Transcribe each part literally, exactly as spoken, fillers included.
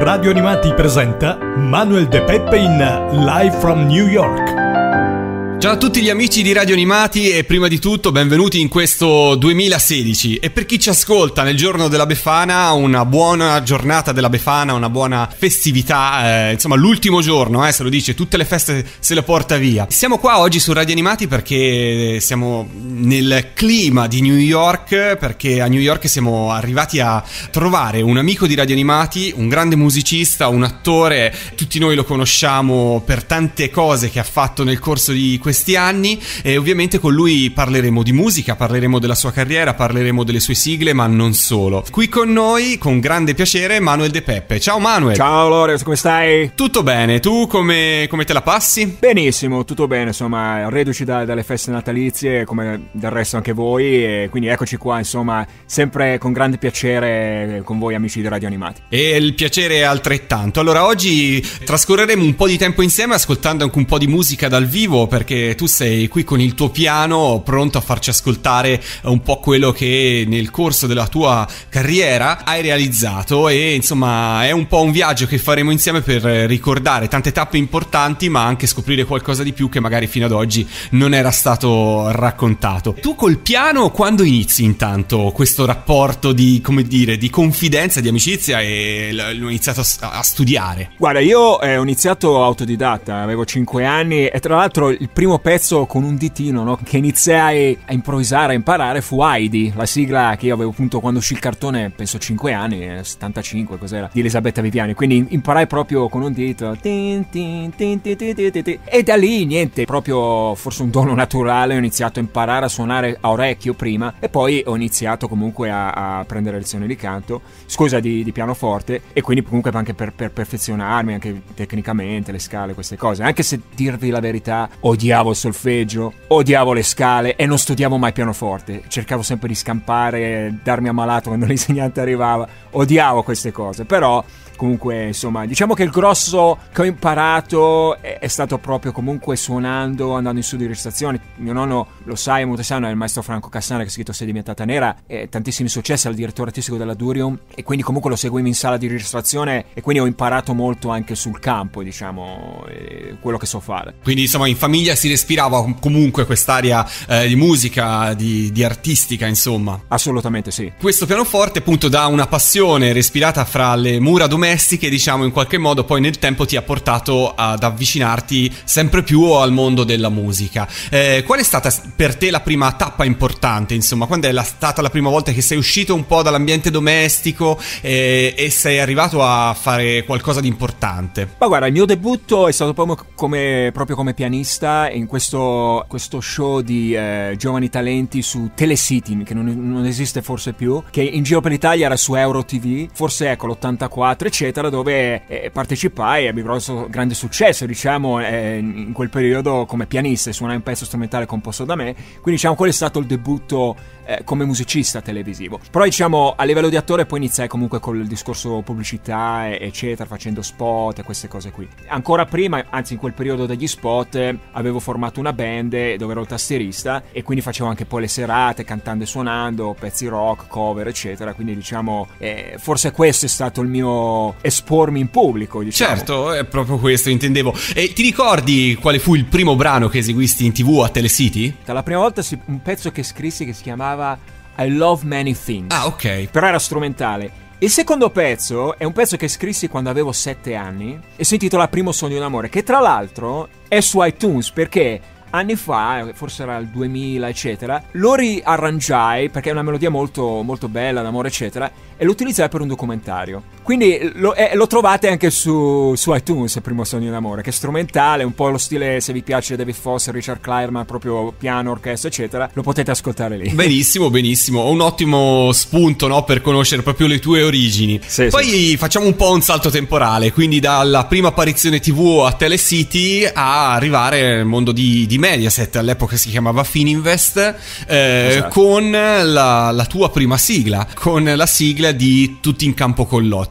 Radio Animati presenta Manuel De Peppe in Live from New York. Ciao a tutti gli amici di Radio Animati e prima di tutto benvenuti in questo duemilasedici. E per chi ci ascolta nel giorno della Befana, una buona giornata della Befana, una buona festività, eh, insomma l'ultimo giorno, eh, se lo dice, tutte le feste se le porta via. Siamo qua oggi su Radio Animati perché siamo nel clima di New York, perché a New York siamo arrivati a trovare un amico di Radio Animati, un grande musicista, un attore, tutti noi lo conosciamo per tante cose che ha fatto nel corso di questi anni e ovviamente con lui parleremo di musica, parleremo della sua carriera, parleremo delle sue sigle, ma non solo. Qui con noi, con grande piacere, Manuel De Peppe. Ciao Manuel. Ciao Lorenzo, come stai? Tutto bene, tu come, come te la passi? Benissimo, tutto bene, insomma, reduci da, dalle feste natalizie come del resto anche voi e quindi eccoci qua, insomma, sempre con grande piacere con voi amici di Radio Animati. E il piacere è altrettanto. Allora oggi trascorreremo un po' di tempo insieme ascoltando anche un po' di musica dal vivo, perché tu sei qui con il tuo piano pronto a farci ascoltare un po' quello che nel corso della tua carriera hai realizzato e insomma è un po' un viaggio che faremo insieme per ricordare tante tappe importanti ma anche scoprire qualcosa di più che magari fino ad oggi non era stato raccontato. Tu col piano quando inizi intanto questo rapporto di, come dire, di confidenza, di amicizia e l'ho iniziato a, a studiare? Guarda, io eh, ho iniziato autodidatta, avevo cinque anni e tra l'altro il primo pezzo con un ditino, no, che iniziai a improvvisare, a imparare fu Heidi, la sigla che io avevo appunto quando uscì il cartone, penso cinque anni, settantacinque, cos'era, di Elisabetta Viviani, quindi imparai proprio con un dito tin, tin, tin, tin, tin, tin, tin. E da lì niente, proprio forse un dono naturale, ho iniziato a imparare a suonare a orecchio prima e poi ho iniziato comunque a, a prendere lezioni di canto, scusa di, di pianoforte e quindi comunque anche per, per perfezionarmi anche tecnicamente le scale, queste cose, anche se dirvi la verità odiavo il solfeggio, odiavo le scale e non studiavo mai pianoforte, cercavo sempre di scampare, darmi ammalato quando l'insegnante arrivava, odiavo queste cose, però comunque insomma diciamo che il grosso che ho imparato è, è stato proprio comunque suonando, andando in studio di registrazione. Mio nonno, lo sai, molto sanno, è il maestro Franco Cassana che ha scritto Sei diventata nera e tantissimi successi, al direttore artistico della Durium e quindi comunque lo seguivo in sala di registrazione e quindi ho imparato molto anche sul campo, diciamo, quello che so fare. Quindi insomma in famiglia si respirava comunque quest'area eh, di musica, di, di artistica, insomma. Assolutamente sì. Questo pianoforte appunto da una passione respirata fra le mura domestiche, diciamo, in qualche modo poi nel tempo ti ha portato ad avvicinarti sempre più al mondo della musica. Eh, qual è stata per te la prima tappa importante, insomma, quando è la, stata la prima volta che sei uscito un po' dall'ambiente domestico eh, e sei arrivato a fare qualcosa di importante? Ma guarda, il mio debutto è stato proprio come, proprio come pianista in questo, questo show di eh, giovani talenti su Telecity, che non, non esiste forse più, che in giro per l'Italia era su Euro T V, forse ecco l'ottantaquattro eccetera, dove eh, partecipai e ebbi grosso grande successo, diciamo, eh, in quel periodo come pianista e suonai un pezzo strumentale composto da me, quindi diciamo quello è stato il debutto eh, come musicista televisivo. Però diciamo a livello di attore poi iniziai comunque col discorso pubblicità eccetera, facendo spot e queste cose qui. Ancora prima, anzi in quel periodo degli spot, eh, avevo formato una band dove ero il tastierista e quindi facevo anche poi le serate cantando e suonando pezzi rock, cover eccetera, quindi diciamo eh, forse questo è stato il mio espormi in pubblico, diciamo. Certo, è proprio questo intendevo. E ti ricordi quale fu il primo brano che eseguisti in tv a Telecity? La prima volta un pezzo che scrissi che si chiamava I Love Many Things. Ah, ok. Però era strumentale. Il secondo pezzo è un pezzo che scrissi quando avevo sette anni e si intitola Primo sogno d'amore, che tra l'altro è su iTunes perché anni fa, forse era il duemila eccetera, lo riarrangiai perché è una melodia molto, molto bella d'amore eccetera e lo utilizzai per un documentario. Quindi lo, eh, lo trovate anche su, su iTunes, Primo sogno d'amore, che è strumentale, un po' lo stile, se vi piace David Foster, Richard Clayman, proprio piano, orchestra eccetera, lo potete ascoltare lì. Benissimo, benissimo, un ottimo spunto, no, per conoscere proprio le tue origini. Sì, poi sì. Facciamo un po' un salto temporale, quindi dalla prima apparizione tv a Telecity a arrivare al mondo di, di Mediaset, all'epoca si chiamava Fininvest, eh, esatto. Con la, la tua prima sigla, con la sigla di Tutti in campo con Lotti.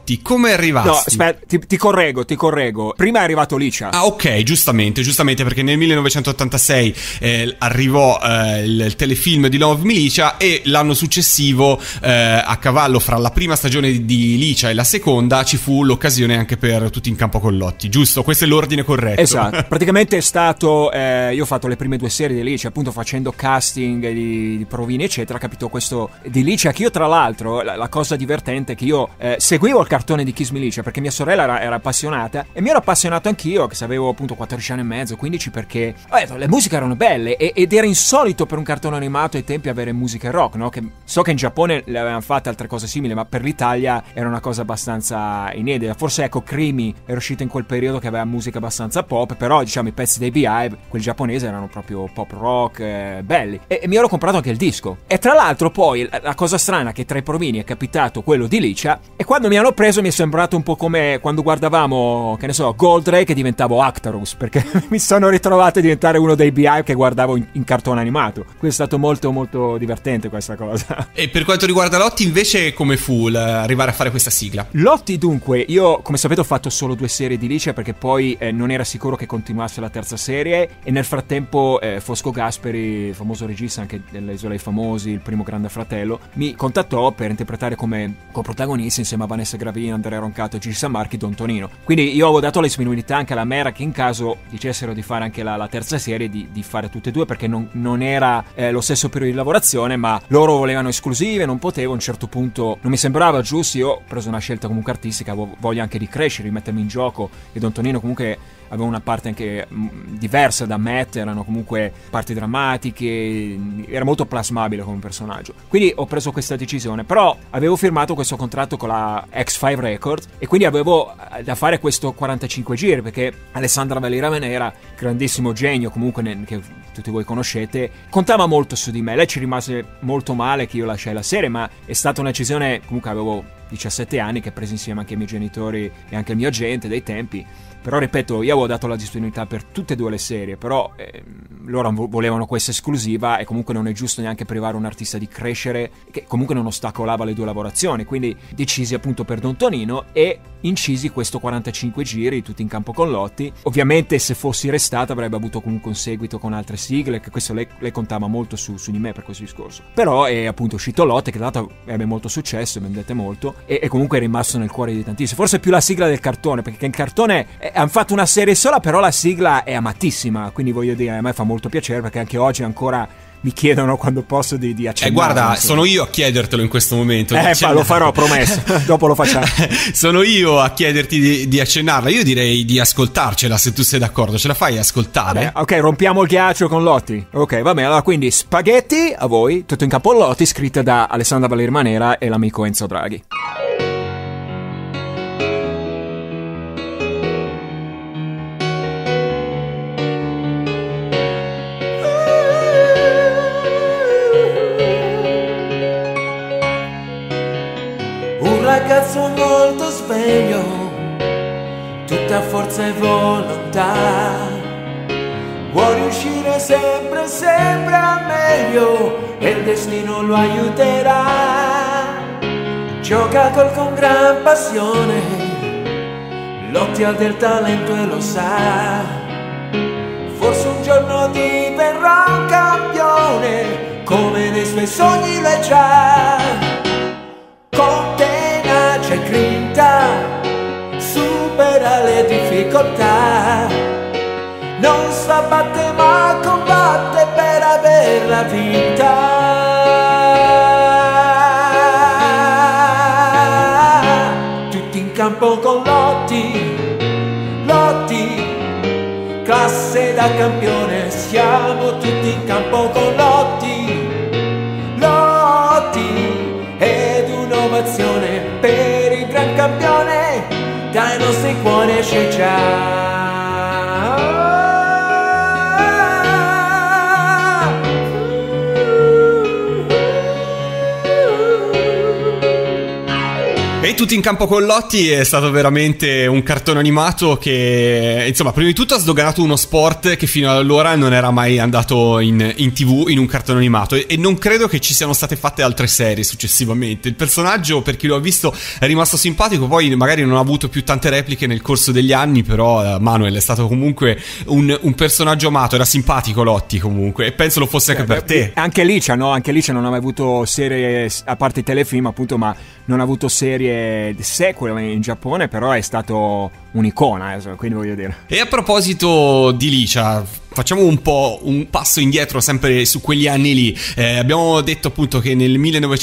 Lotti, come arrivasti? No, aspetta, ti, ti correggo, ti correggo. Prima è arrivato Licia. Ah, ok, giustamente, giustamente, perché nel millenovecentottantasei eh, arrivò eh, il, il telefilm di Love Me Licia, e l'anno successivo, eh, a cavallo fra la prima stagione di, di Licia e la seconda, ci fu l'occasione anche per Tutti in campo con Lotti, giusto? Questo è l'ordine corretto. Esatto, praticamente è stato, eh, io ho fatto le prime due serie di Licia, appunto facendo casting di, di provini eccetera, capito questo di Licia, che io tra l'altro, la, la cosa divertente è che io eh, seguivo il cartone di Kiss Me Licia perché mia sorella era, era appassionata, e mi ero appassionato anch'io, che avevo appunto quattordici anni e mezzo, quindici, perché oh, le musiche erano belle, e, ed era insolito per un cartone animato ai tempi avere musiche rock, no? Che so che in Giappone le avevano fatte altre cose simili, ma per l'Italia era una cosa abbastanza inedita. Forse ecco Creamy era uscita in quel periodo che aveva musica abbastanza pop, però diciamo i pezzi dei Beehive, quelli giapponesi, erano proprio pop rock eh, belli, e, e mi ero comprato anche il disco. E tra l'altro poi la, la cosa strana è che tra i provini è capitato quello di Licia, e quando mi hanno preso mi è sembrato un po' come quando guardavamo, che ne so, Goldrake, e diventavo Actarus, perché mi sono ritrovato a diventare uno dei Beehive che guardavo in, in cartone animato. Quindi è stato molto molto divertente questa cosa. E per quanto riguarda Lotti invece, come fu arrivare a fare questa sigla? Lotti dunque, io come sapete ho fatto solo due serie di Licia, perché poi eh, non era sicuro che continuasse la terza serie, e nel frattempo eh, Fosco Gasperi, famoso regista anche delle Isole dei Famosi, Il primo Grande Fratello, mi contattò per interpretare come coprotagonisti insieme a Vanessa Gravina, Andrea Roncato e Gigi Sammarchi Don Tonino. Quindi io avevo dato la disponibilità anche alla Mera, che in caso dicessero di fare anche la, la terza serie, di, di fare tutte e due, perché non, non era eh, lo stesso periodo di lavorazione, ma loro volevano esclusive, non potevo, a un certo punto non mi sembrava giusto. Io ho preso una scelta comunque artistica, avevo voglia anche di crescere, di mettermi in gioco, e Don Tonino comunque aveva una parte anche mh, diversa da Matt, erano comunque parti drammatiche, era molto plasmabile come personaggio, quindi ho preso questa decisione. Però avevo firmato questo contratto con la X cinque Records, e quindi avevo da fare questo quarantacinque giri, perché Alessandra Valera Manera, grandissimo genio comunque, ne, che tutti voi conoscete, contava molto su di me. Lei ci rimase molto male che io lasciai la serie, ma è stata una decisione, comunque avevo diciassette anni, che presi insieme anche i miei genitori e anche il mio agente dei tempi. Però ripeto, io avevo dato la disponibilità per tutte e due le serie, però eh, loro volevano questa esclusiva, e comunque non è giusto neanche privare un artista di crescere, che comunque non ostacolava le due lavorazioni. Quindi decisi appunto per Don Tonino, e incisi questo quarantacinque giri, Tutti in campo con Lotti. Ovviamente se fossi restata avrebbe avuto comunque un seguito con altre sigle, che questo lei, lei contava molto su, su di me per questo discorso. Però è appunto uscito Lotti, che tra l'altro ebbe molto successo, vendette molto, e, e comunque è rimasto nel cuore di tantissimi. Forse più la sigla del cartone, perché il cartone è, hanno fatto una serie sola, però la sigla è amatissima, quindi voglio dire, a me fa molto piacere, perché anche oggi ancora mi chiedono quando posso di, di accennare. Eh guarda, insomma. Sono io a chiedertelo in questo momento. Eh, fa, lo farò, promesso. Dopo lo facciamo. Sono io a chiederti di, di accennarla. Io direi di ascoltarcela, se tu sei d'accordo. Ce la fai ascoltare? Vabbè, ok, rompiamo il ghiaccio con Lotti. Ok, va bene. Allora, quindi Spaghetti a voi, Tutto in campo con Lotti, scritta da Alessandra Valeri Manera e l'amico Enzo Draghi. Ragazzo molto sveglio, tutta forza e volontà, vuole uscire sempre, sempre a meglio, e il destino lo aiuterà. Gioca col con gran passione, Lotti ha del talento e lo sa, forse un giorno diverrà un campione, come nei suoi sogni lo è già. Con tenacia e grinta supera le difficoltà, non s'abbatte ma combatte per averla vinta. Tutti in campo con Lotti, Lotti, classe da campione, siamo tutti in campo con Lotti, Lotti, ed un'ovazione per il gran campione, dai nostri cuori esce già. E Tutti in campo con Lotti è stato veramente un cartone animato che, insomma, prima di tutto ha sdoganato uno sport che fino ad allora non era mai andato in, in tv in un cartone animato, e, e non credo che ci siano state fatte altre serie successivamente. Il personaggio, per chi lo ha visto, è rimasto simpatico, poi magari non ha avuto più tante repliche nel corso degli anni, però uh, Manuel è stato comunque un, un personaggio amato, era simpatico Lotti comunque, e penso lo fosse anche Beh, per te. Anche Licia, no? Anche Licia non ha mai avuto serie, a parte i telefilm appunto, ma non ha avuto serie sequel in Giappone, però è stato un'icona, eh, quindi voglio dire. E a proposito di Licia, facciamo un po' un passo indietro sempre su quegli anni lì. Eh, abbiamo detto appunto che nel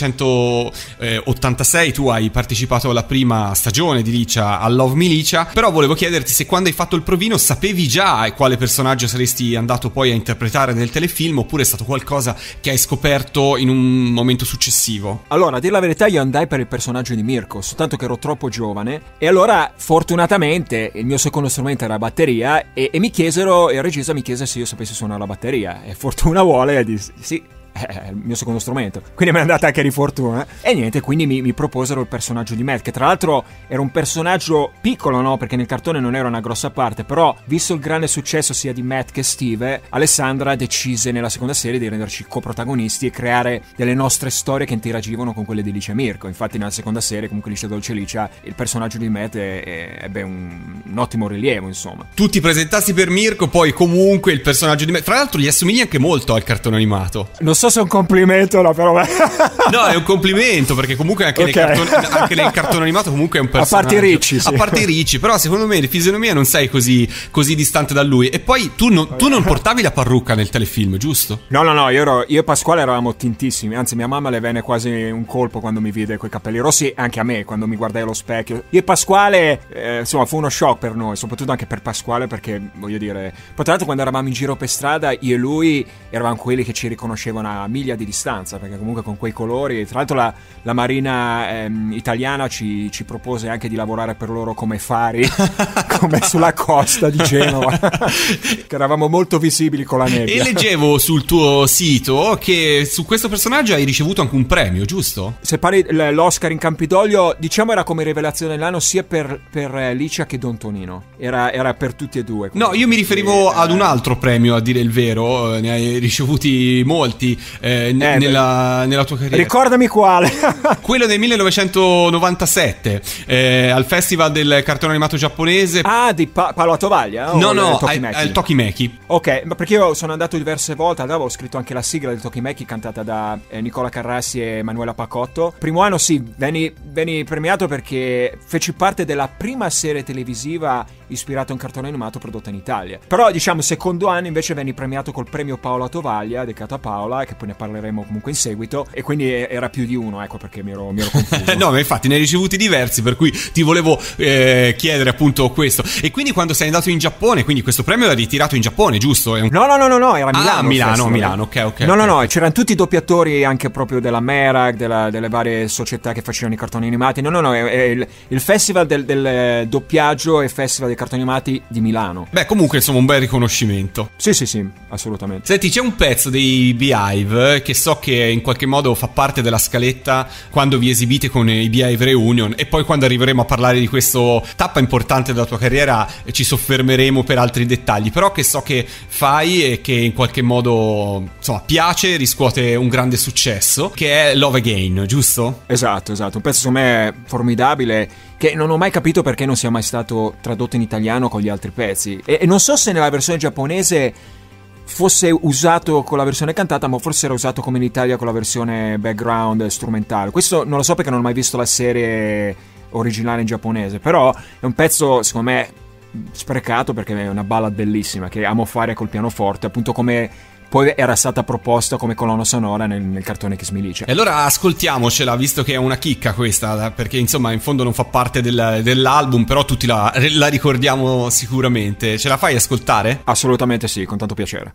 millenovecentottantasei tu hai partecipato alla prima stagione di Licia, a Love Me Licia, però volevo chiederti se quando hai fatto il provino sapevi già quale personaggio saresti andato poi a interpretare nel telefilm, oppure è stato qualcosa che hai scoperto in un momento successivo? Allora, a dire la verità, io andai per il personaggio di Mirko, soltanto che ero troppo giovane, e allora fortunatamente il mio secondo strumento era la batteria, e, e mi chiesero, il regista mi chiese se io sapessi suonare la batteria, e fortuna vuole e dissi sì, è il mio secondo strumento, quindi mi è andata anche di fortuna, e niente, quindi mi, mi proposero il personaggio di Matt, che tra l'altro era un personaggio piccolo, no, perché nel cartone non era una grossa parte, però visto il grande successo sia di Matt che Steve, Alessandra decise nella seconda serie di renderci coprotagonisti e creare delle nostre storie che interagivano con quelle di Licia e Mirko. Infatti nella seconda serie, comunque Licia Dolce Licia, il personaggio di Matt è, è, ebbe un, un ottimo rilievo, insomma. Tu ti presentassi per Mirko, poi comunque il personaggio di Matt, tra l'altro gli assomigli anche molto al cartone animato. Non so se è un complimento, no, però no, è un complimento, perché comunque anche, okay. nel, cartone, anche nel cartone animato comunque è un personaggio, a parte i Ricci, sì. a parte i Ricci, però secondo me di fisionomia non sei così, così distante da lui. E poi tu, no, tu non portavi la parrucca nel telefilm, giusto? No, no, no, io, ero, io e Pasquale eravamo tintissimi, anzi mia mamma le venne quasi un colpo quando mi vide coi capelli rossi, anche a me quando mi guardai allo specchio. Io e Pasquale, eh, insomma, fu uno shock per noi, soprattutto anche per Pasquale, perché voglio dire, poi tra l'altro quando eravamo in giro per strada io e lui eravamo quelli che ci riconoscevano a miglia di distanza, perché comunque con quei colori, tra l'altro la, la marina ehm, italiana ci, ci propose anche di lavorare per loro come fari come sulla costa di Genova che eravamo molto visibili con la nebbia. E leggevo sul tuo sito che su questo personaggio hai ricevuto anche un premio, giusto? Se parli l'Oscar in Campidoglio, diciamo era come rivelazione dell'anno sia per, per Licia che Don Tonino, era, era per tutti e due. No, io mi riferivo e, ad un altro premio, a dire il vero, ne hai ricevuti molti eh, Eh, nella, nella tua carriera. Ricordami quale. Quello del millenovecentonovantasette eh, al Festival del cartone animato giapponese. Ah, di pa- Paolo Tovaglia? No, no, al Tokimeki. Ok, ma perché io sono andato diverse volte, avevo scritto anche la sigla del Tokimeki cantata da eh, Nicola Carrassi e Manuela Pacotto. Primo anno sì, venni, venni premiato perché feci parte della prima serie televisiva ispirata a un cartone animato prodotta in Italia. Però diciamo secondo anno invece venni premiato col premio Paola Tovaglia, dedicato a Paola, che poi ne parleremo comunque in seguito, e quindi era più di uno, ecco perché mi ero, mi ero confuso. No, ma infatti ne hai ricevuti diversi, per cui ti volevo eh, chiedere appunto questo. E quindi quando sei andato in Giappone, quindi questo premio l'hai ritirato in Giappone, giusto? È un... No, no, no, no, no, era a Milano. Ah, Milano, Milano, ok, ok. No, okay. no, no, c'erano tutti i doppiatori anche proprio della Merag, della, delle varie società che facevano i cartoni animati. No, no, no, è, è il, il festival del, del doppiaggio e festival dei cartoni animati di Milano. Beh, comunque insomma un bel riconoscimento. Sì, sì, sì, assolutamente. Senti, c'è un pezzo dei Beehive che so che in qualche modo fa parte della scaletta quando vi esibite con i Beehive Reunion, e poi quando arriveremo a parlare di questo tappa importante della tua carriera ci soffermeremo per altri dettagli, però che so che fai e che in qualche modo insomma piace, riscuote un grande successo, che è Love Again, giusto? Esatto, esatto, un pezzo secondo me formidabile, che non ho mai capito perché non sia mai stato tradotto in italiano con gli altri pezzi, e, e non so se nella versione giapponese fosse usato con la versione cantata, ma forse era usato come in Italia con la versione background strumentale. Questo non lo so perché non ho mai visto la serie originale in giapponese, però è un pezzo secondo me sprecato perché è una ballad bellissima che amo fare col pianoforte, appunto come poi era stata proposta come colonna sonora nel, nel cartone Kiss Me Licia. E allora ascoltiamocela, visto che è una chicca questa, perché insomma in fondo non fa parte del, dell'album, però tutti la, la ricordiamo sicuramente. Ce la fai ascoltare? Assolutamente sì, con tanto piacere.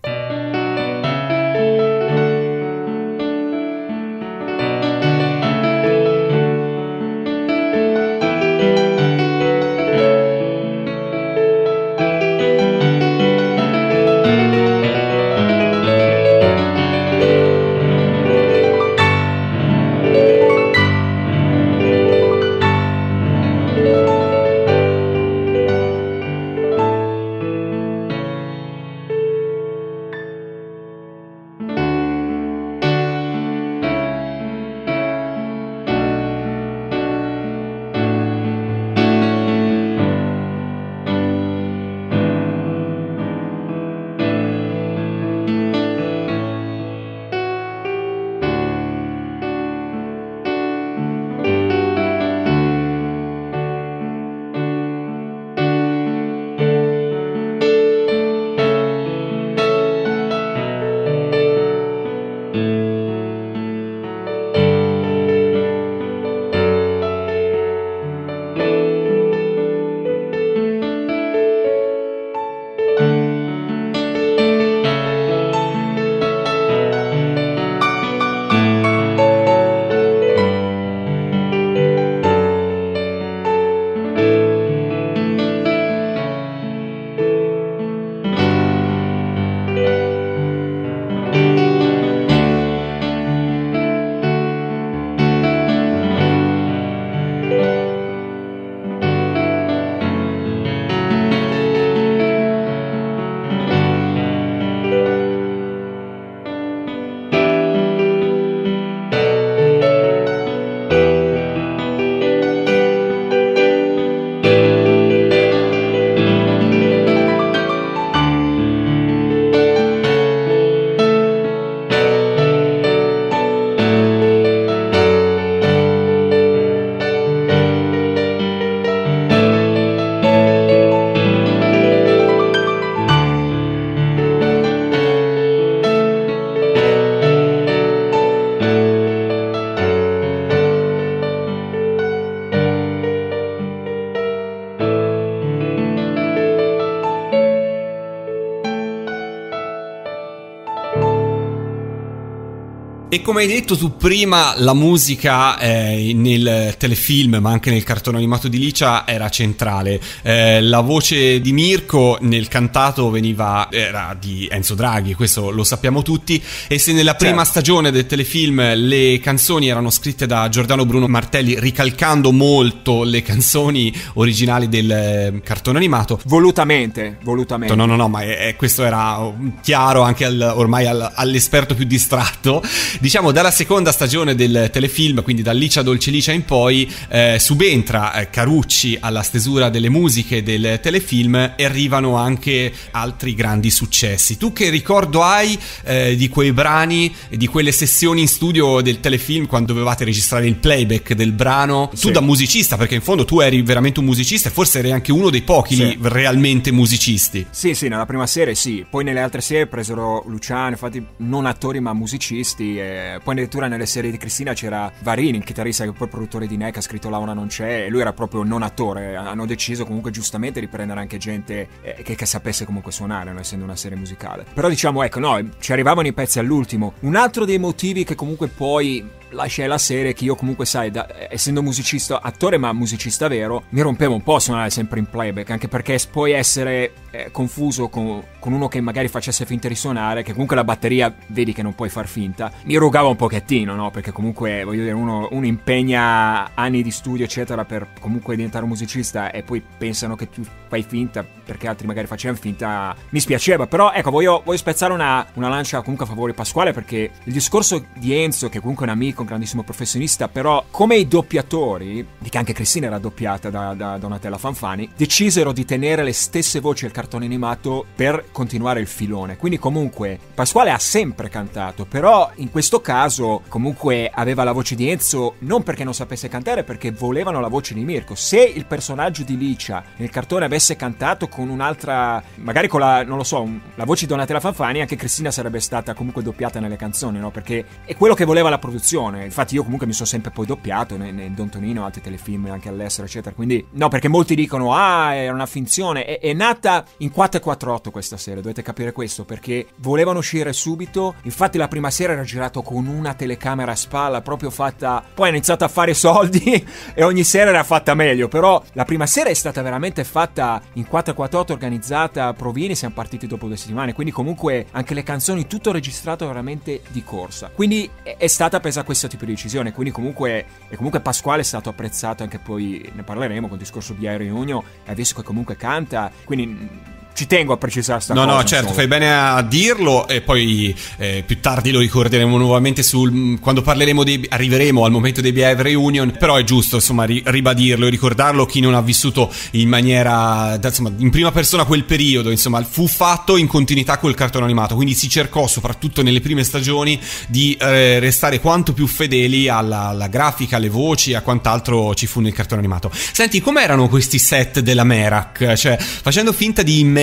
E come hai detto tu prima, la musica eh, nel telefilm ma anche nel cartone animato di Licia era centrale. Eh, la voce di Mirko nel cantato veniva era di Enzo Draghi, questo lo sappiamo tutti, e se nella prima certo. stagione del telefilm le canzoni erano scritte da Giordano Bruno Martelli ricalcando molto le canzoni originali del eh, cartone animato, volutamente volutamente no no no ma è, è, questo era chiaro anche al, ormai al, all'esperto più distratto. Diciamo dalla seconda stagione del telefilm, quindi da Licia Dolce Licia in poi, eh, subentra eh, Carucci alla stesura delle musiche del telefilm e arrivano anche altri grandi successi. Tu che ricordo hai eh, di quei brani, di quelle sessioni in studio del telefilm quando dovevate registrare il playback del brano? Sì. Tu da musicista, perché in fondo tu eri veramente un musicista e forse eri anche uno dei pochi sì. realmente musicisti. Sì, sì, nella prima serie sì, poi nelle altre serie presero Luciano, infatti non attori ma musicisti, e poi addirittura nelle serie di Cristina c'era Varini, il chitarrista che poi è produttore di Neck, ha scritto Laura non c'è, e lui era proprio non attore. Hanno deciso comunque giustamente di prendere anche gente eh, che, che sapesse comunque suonare, non essendo una serie musicale. Però diciamo, ecco, no, ci arrivavano i pezzi all'ultimo. Un altro dei motivi che comunque poi lasciai la serie, che io comunque sai, da, essendo musicista, attore ma musicista vero, mi rompevo un po' suonare sempre in playback, anche perché poi essere eh, confuso con, con uno che magari facesse finta di suonare, che comunque la batteria vedi che non puoi far finta, mi rugava un pochettino, no? Perché comunque voglio dire, uno, uno impegna anni di studio eccetera per comunque diventare un musicista e poi pensano che tu fai finta perché altri magari facevano finta, mi spiaceva. Però ecco, voglio, voglio spezzare una, una lancia comunque a favore di Pasquale, perché il discorso di Enzo, che comunque è un amico, un grandissimo professionista, però come i doppiatori, di che anche Cristina era doppiata da, da Donatella Fanfani, decisero di tenere le stesse voci del cartone animato per continuare il filone. Quindi comunque Pasquale ha sempre cantato, però in questo caso comunque aveva la voce di Enzo, non perché non sapesse cantare, perché volevano la voce di Mirko. Se il personaggio di Licia nel cartone avesse cantato con un'altra, magari con la, non lo so, un, la voce di Donatella Fanfani, anche Cristina sarebbe stata comunque doppiata nelle canzoni, no? Perché è quello che voleva la produzione. Infatti io comunque mi sono sempre poi doppiato nel, nel Don Tonino, altri telefilm anche all'estero eccetera, quindi no, perché molti dicono ah era una finzione. È, è nata in quattro e quattro otto questa serie, dovete capire questo, perché volevano uscire subito. Infatti la prima serie era girato con una telecamera a spalla proprio fatta, poi ha iniziato a fare soldi e ogni serie era fatta meglio, però la prima serie è stata veramente fatta in quattro e quattro otto, organizzata a provini, siamo partiti dopo due settimane, quindi comunque anche le canzoni tutto registrato veramente di corsa, quindi è, è stata presa questo tipo di decisione. Quindi comunque e comunque Pasquale è stato apprezzato, anche poi ne parleremo con il discorso di Aereo Union, hai visto che comunque canta, quindi ci tengo a precisare sta no, cosa. No, no, certo, fai bene a dirlo, e poi eh, più tardi lo ricorderemo nuovamente sul, quando parleremo dei, arriveremo al momento dei Behive Reunion, però è giusto insomma ri, ribadirlo e ricordarlo. Chi non ha vissuto in maniera, insomma, in prima persona quel periodo, insomma, fu fatto in continuità col cartone animato, quindi si cercò soprattutto nelle prime stagioni di eh, restare quanto più fedeli alla, alla grafica, alle voci e a quant'altro ci fu nel cartone animato. Senti, com'erano questi set della Merak? Cioè, facendo finta di immergersi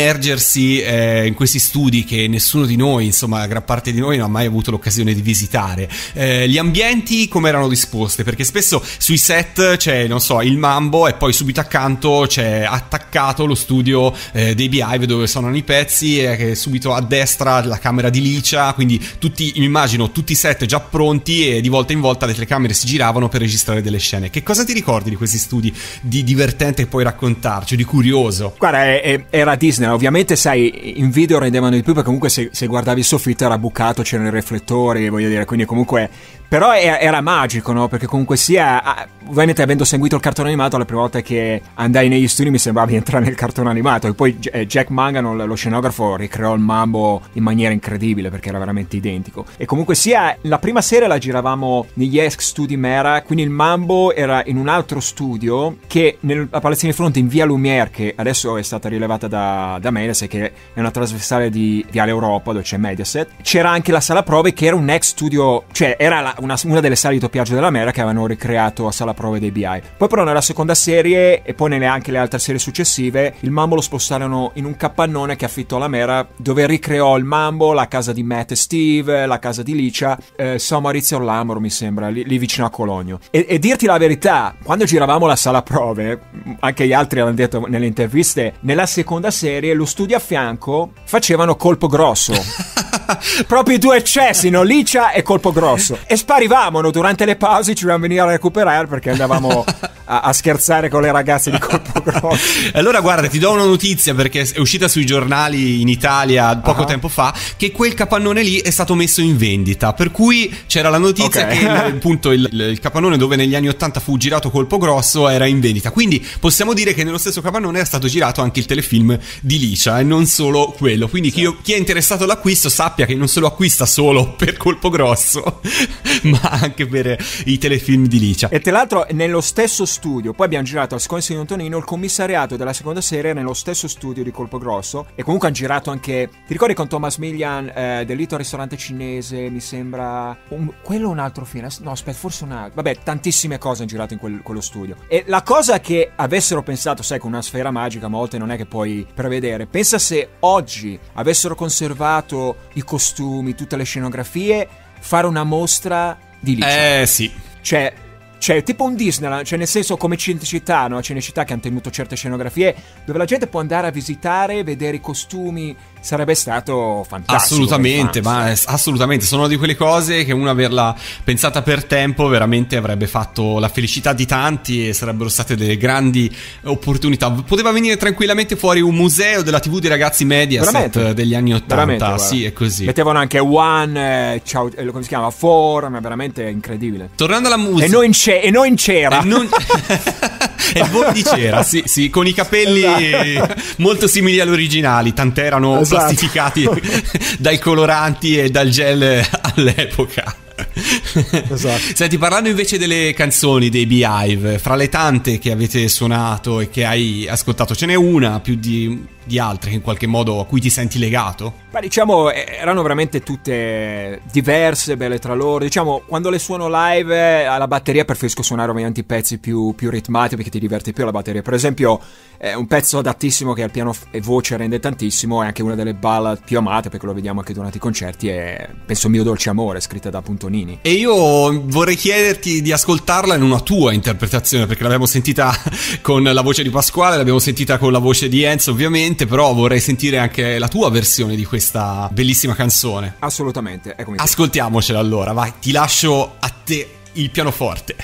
eh, in questi studi che nessuno di noi, insomma, gran parte di noi non ha mai avuto l'occasione di visitare. Eh, gli ambienti come erano disposti? Perché spesso sui set c'è, non so, il mambo e poi subito accanto c'è attaccato lo studio eh, dei Behive dove suonano i pezzi, e subito a destra la camera di Licia, quindi tutti, mi immagino, tutti i set già pronti e di volta in volta le telecamere si giravano per registrare delle scene. Che cosa ti ricordi di questi studi di divertente che puoi raccontarci, di curioso? Guarda, è, è, era Disney. Ovviamente sai, in video rendevano di più perché comunque se, se guardavi il soffitto era bucato, c'erano i riflettori, voglio dire, quindi comunque però era, era magico, no? Perché comunque sia, ovviamente avendo seguito il cartone animato, la prima volta che andai negli studi mi sembrava di entrare nel cartone animato, e poi Jack Mangano, lo scenografo, ricreò il mambo in maniera incredibile perché era veramente identico. E comunque sia, la prima serie la giravamo negli ex studi Mera, quindi il mambo era in un altro studio che nella Palazzina di Fronte in via Lumière, che adesso è stata rilevata da, da Mediaset, che è una trasversale di Viale Europa dove c'è Mediaset. C'era anche la sala prove che era un ex studio, cioè era la, una, una delle sale di doppiaggio della Mera che avevano ricreato a sala prove dei B I. Poi però nella seconda serie e poi nelle anche le altre serie successive il mambo lo spostarono in un capannone che affittò la Mera, dove ricreò il mambo, la casa di Matt e Steve, la casa di Licia, eh, San Maurizio Orlamoro mi sembra, lì, lì vicino a Cologno. E, e dirti la verità, quando giravamo la sala prove, anche gli altri hanno detto nelle interviste, nella seconda serie lo studio a fianco facevano Colpo Grosso. Proprio i due eccessi, no? Licia e Colpo Grosso. E sparivamo, no? Durante le pause ci dovevamo venire a recuperare perché andavamo a, a scherzare con le ragazze di Colpo Grosso. Allora guarda, ti do una notizia perché è uscita sui giornali in Italia poco uh-huh. tempo fa, che quel capannone lì è stato messo in vendita, per cui c'era la notizia okay. che il, appunto il, il capannone dove negli anni ottanta fu girato Colpo Grosso era in vendita, quindi possiamo dire che nello stesso capannone è stato girato anche il telefilm di Licia e non solo quello, quindi sì. chi, chi è interessato all'acquisto sappia che non se lo acquista solo per Colpo Grosso ma anche per i telefilm di Licia. E tra l'altro nello stesso studio, poi abbiamo girato al Secondo di Antonino, il commissariato della seconda serie nello stesso studio di Colpo Grosso, e comunque hanno girato anche, ti ricordi con Thomas Millian eh, Delitto al ristorante cinese, mi sembra un, quello o un altro film, no aspetta forse un altro, vabbè tantissime cose hanno girato in quel, quello studio. E la cosa che avessero pensato, sai, con una sfera magica a volte non è che puoi prevedere, pensa se oggi avessero conservato i costumi, tutte le scenografie, fare una mostra di Licia. Eh sì. Cioè Cioè, tipo un Disneyland, cioè nel senso come Cinecittà, no? Cinecittà che hanno tenuto certe scenografie dove la gente può andare a visitare, vedere i costumi, sarebbe stato fantastico. Assolutamente, ma assolutamente, sono di quelle cose che uno averla pensata per tempo veramente avrebbe fatto la felicità di tanti e sarebbero state delle grandi opportunità. Poteva venire tranquillamente fuori un museo della tivù dei ragazzi Mediaset veramente? Degli anni ottanta, sì, è così. Mettevano anche One, eh, ciao, eh, come si chiama? Four, ma veramente incredibile. Tornando alla musica. E noi in c'è E noi in cera. E, non... e il volo di cera, sì, sì, con i capelli esatto. molto simili agli originali, tant'è erano esatto. plastificati dai coloranti e dal gel all'epoca. Esatto. Senti, parlando invece delle canzoni dei Beehive, fra le tante che avete suonato e che hai ascoltato, ce n'è una più di, di altre che in qualche modo a cui ti senti legato? Ma diciamo erano veramente tutte diverse, belle tra loro. Diciamo quando le suono live alla batteria preferisco suonare ovviamente i pezzi più, più ritmati perché ti diverti più alla batteria. Per esempio eh, un pezzo adattissimo che al piano e voce rende tantissimo, è anche una delle ballad più amate perché lo vediamo anche durante i concerti, è penso Mio Dolce Amore, scritta da Puntonini. E io vorrei chiederti di ascoltarla in una tua interpretazione, perché l'abbiamo sentita con la voce di Pasquale, l'abbiamo sentita con la voce di Enzo ovviamente, però vorrei sentire anche la tua versione di questa bellissima canzone. Assolutamente, eccomi. Ascoltiamocela allora, vai, ti lascio a te il pianoforte.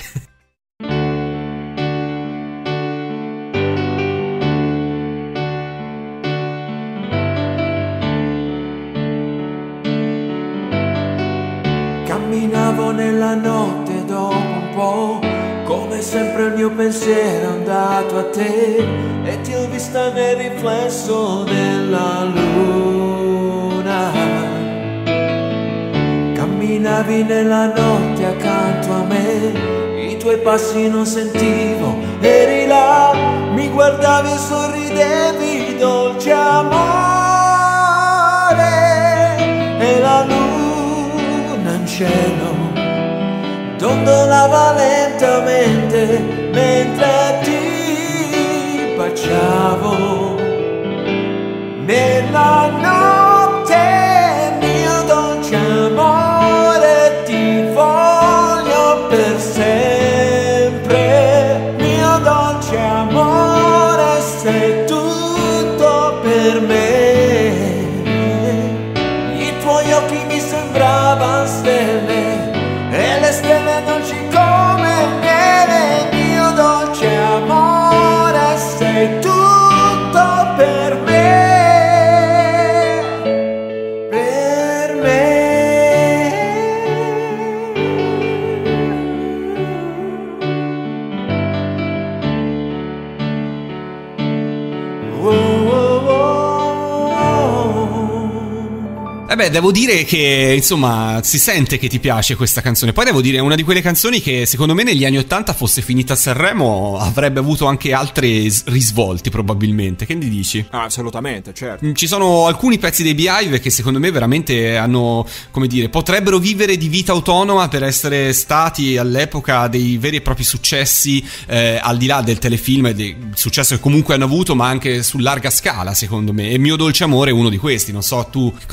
Camminavo nella notte dopo un po', come sempre il mio pensiero è andato a te, e ti ho vista nel riflesso della luna. Camminavi nella notte accanto a me, i tuoi passi non sentivo, eri là, mi guardavi e sorridevi, dolce amore, e la luna in cielo dondolava lentamente mentre ti baciavo nella notte, mio dolce amore, ti voglio per sempre, mio dolce amore, sei tutto per me. I tuoi occhi mi sembravano stelle e le stelle dolci come il miele, mio dolce amore, sei tutto per me, per me. Oh, oh, oh, oh. Eh beh, devo dire che, insomma, si sente che ti piace questa canzone. Poi devo dire, è una di quelle canzoni che, secondo me, negli anni Ottanta fosse finita a Sanremo, avrebbe avuto anche altri risvolti, probabilmente. Che ne dici? Ah, assolutamente, certo. Ci sono alcuni pezzi dei Beehive che, secondo me, veramente hanno, come dire, potrebbero vivere di vita autonoma per essere stati all'epoca dei veri e propri successi, eh, al di là del telefilm e del successo che comunque hanno avuto, ma anche su larga scala, secondo me. E Mio Dolce Amore è uno di questi. Non so tu cosa ne pensi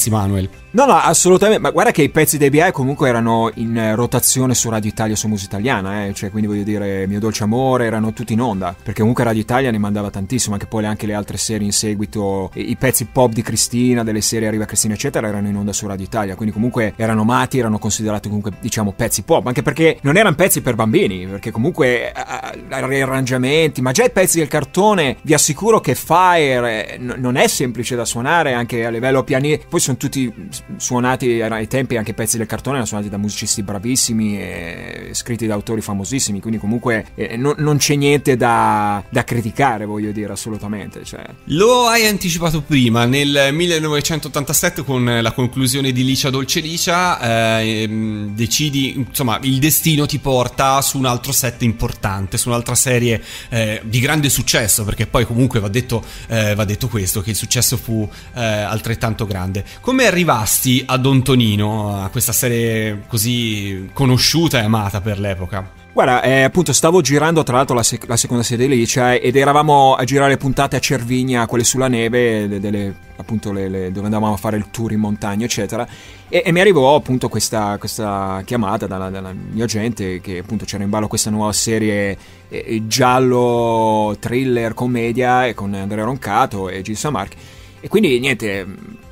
pensi, Manuel? No, no, assolutamente, ma guarda che i pezzi dei B I comunque erano in rotazione su Radio Italia, su Musica Italiana, eh? Cioè, quindi voglio dire, Mio Dolce Amore erano tutti in onda, perché comunque Radio Italia ne mandava tantissimo, anche poi anche le altre serie in seguito, i pezzi pop di Cristina, delle serie Arriva Cristina eccetera, erano in onda su Radio Italia, quindi comunque erano amati, erano considerati comunque, diciamo, pezzi pop, anche perché non erano pezzi per bambini, perché comunque riarrangiamenti, ma già i pezzi del cartone, vi assicuro che Fire eh, n- non è semplice da suonare, anche a livello piani, poi sono tutti suonati ai tempi, anche pezzi del cartone erano suonati da musicisti bravissimi e scritti da autori famosissimi, quindi comunque eh, non, non c'è niente da, da criticare, voglio dire, assolutamente, cioè. Lo hai anticipato prima, nel millenovecentottantasette con la conclusione di Licia Dolce Licia eh, decidi, insomma, il destino ti porta su un altro set importante, su un'altra serie eh, di grande successo, perché poi comunque va detto, eh, va detto questo, che il successo fu eh, altrettanto grande. Come arrivasti a Don Tonino, a questa serie così conosciuta e amata per l'epoca? Guarda, eh, appunto stavo girando tra l'altro la, sec- la seconda serie di Licia ed eravamo a girare puntate a Cervinia, quelle sulla neve, de- delle, appunto le, le, dove andavamo a fare il tour in montagna eccetera, e, e mi arrivò appunto questa, questa chiamata dalla, dalla mia gente che appunto c'era in ballo questa nuova serie eh, giallo, thriller, commedia e con Andrea Roncato e Gil Samarchi, e quindi niente,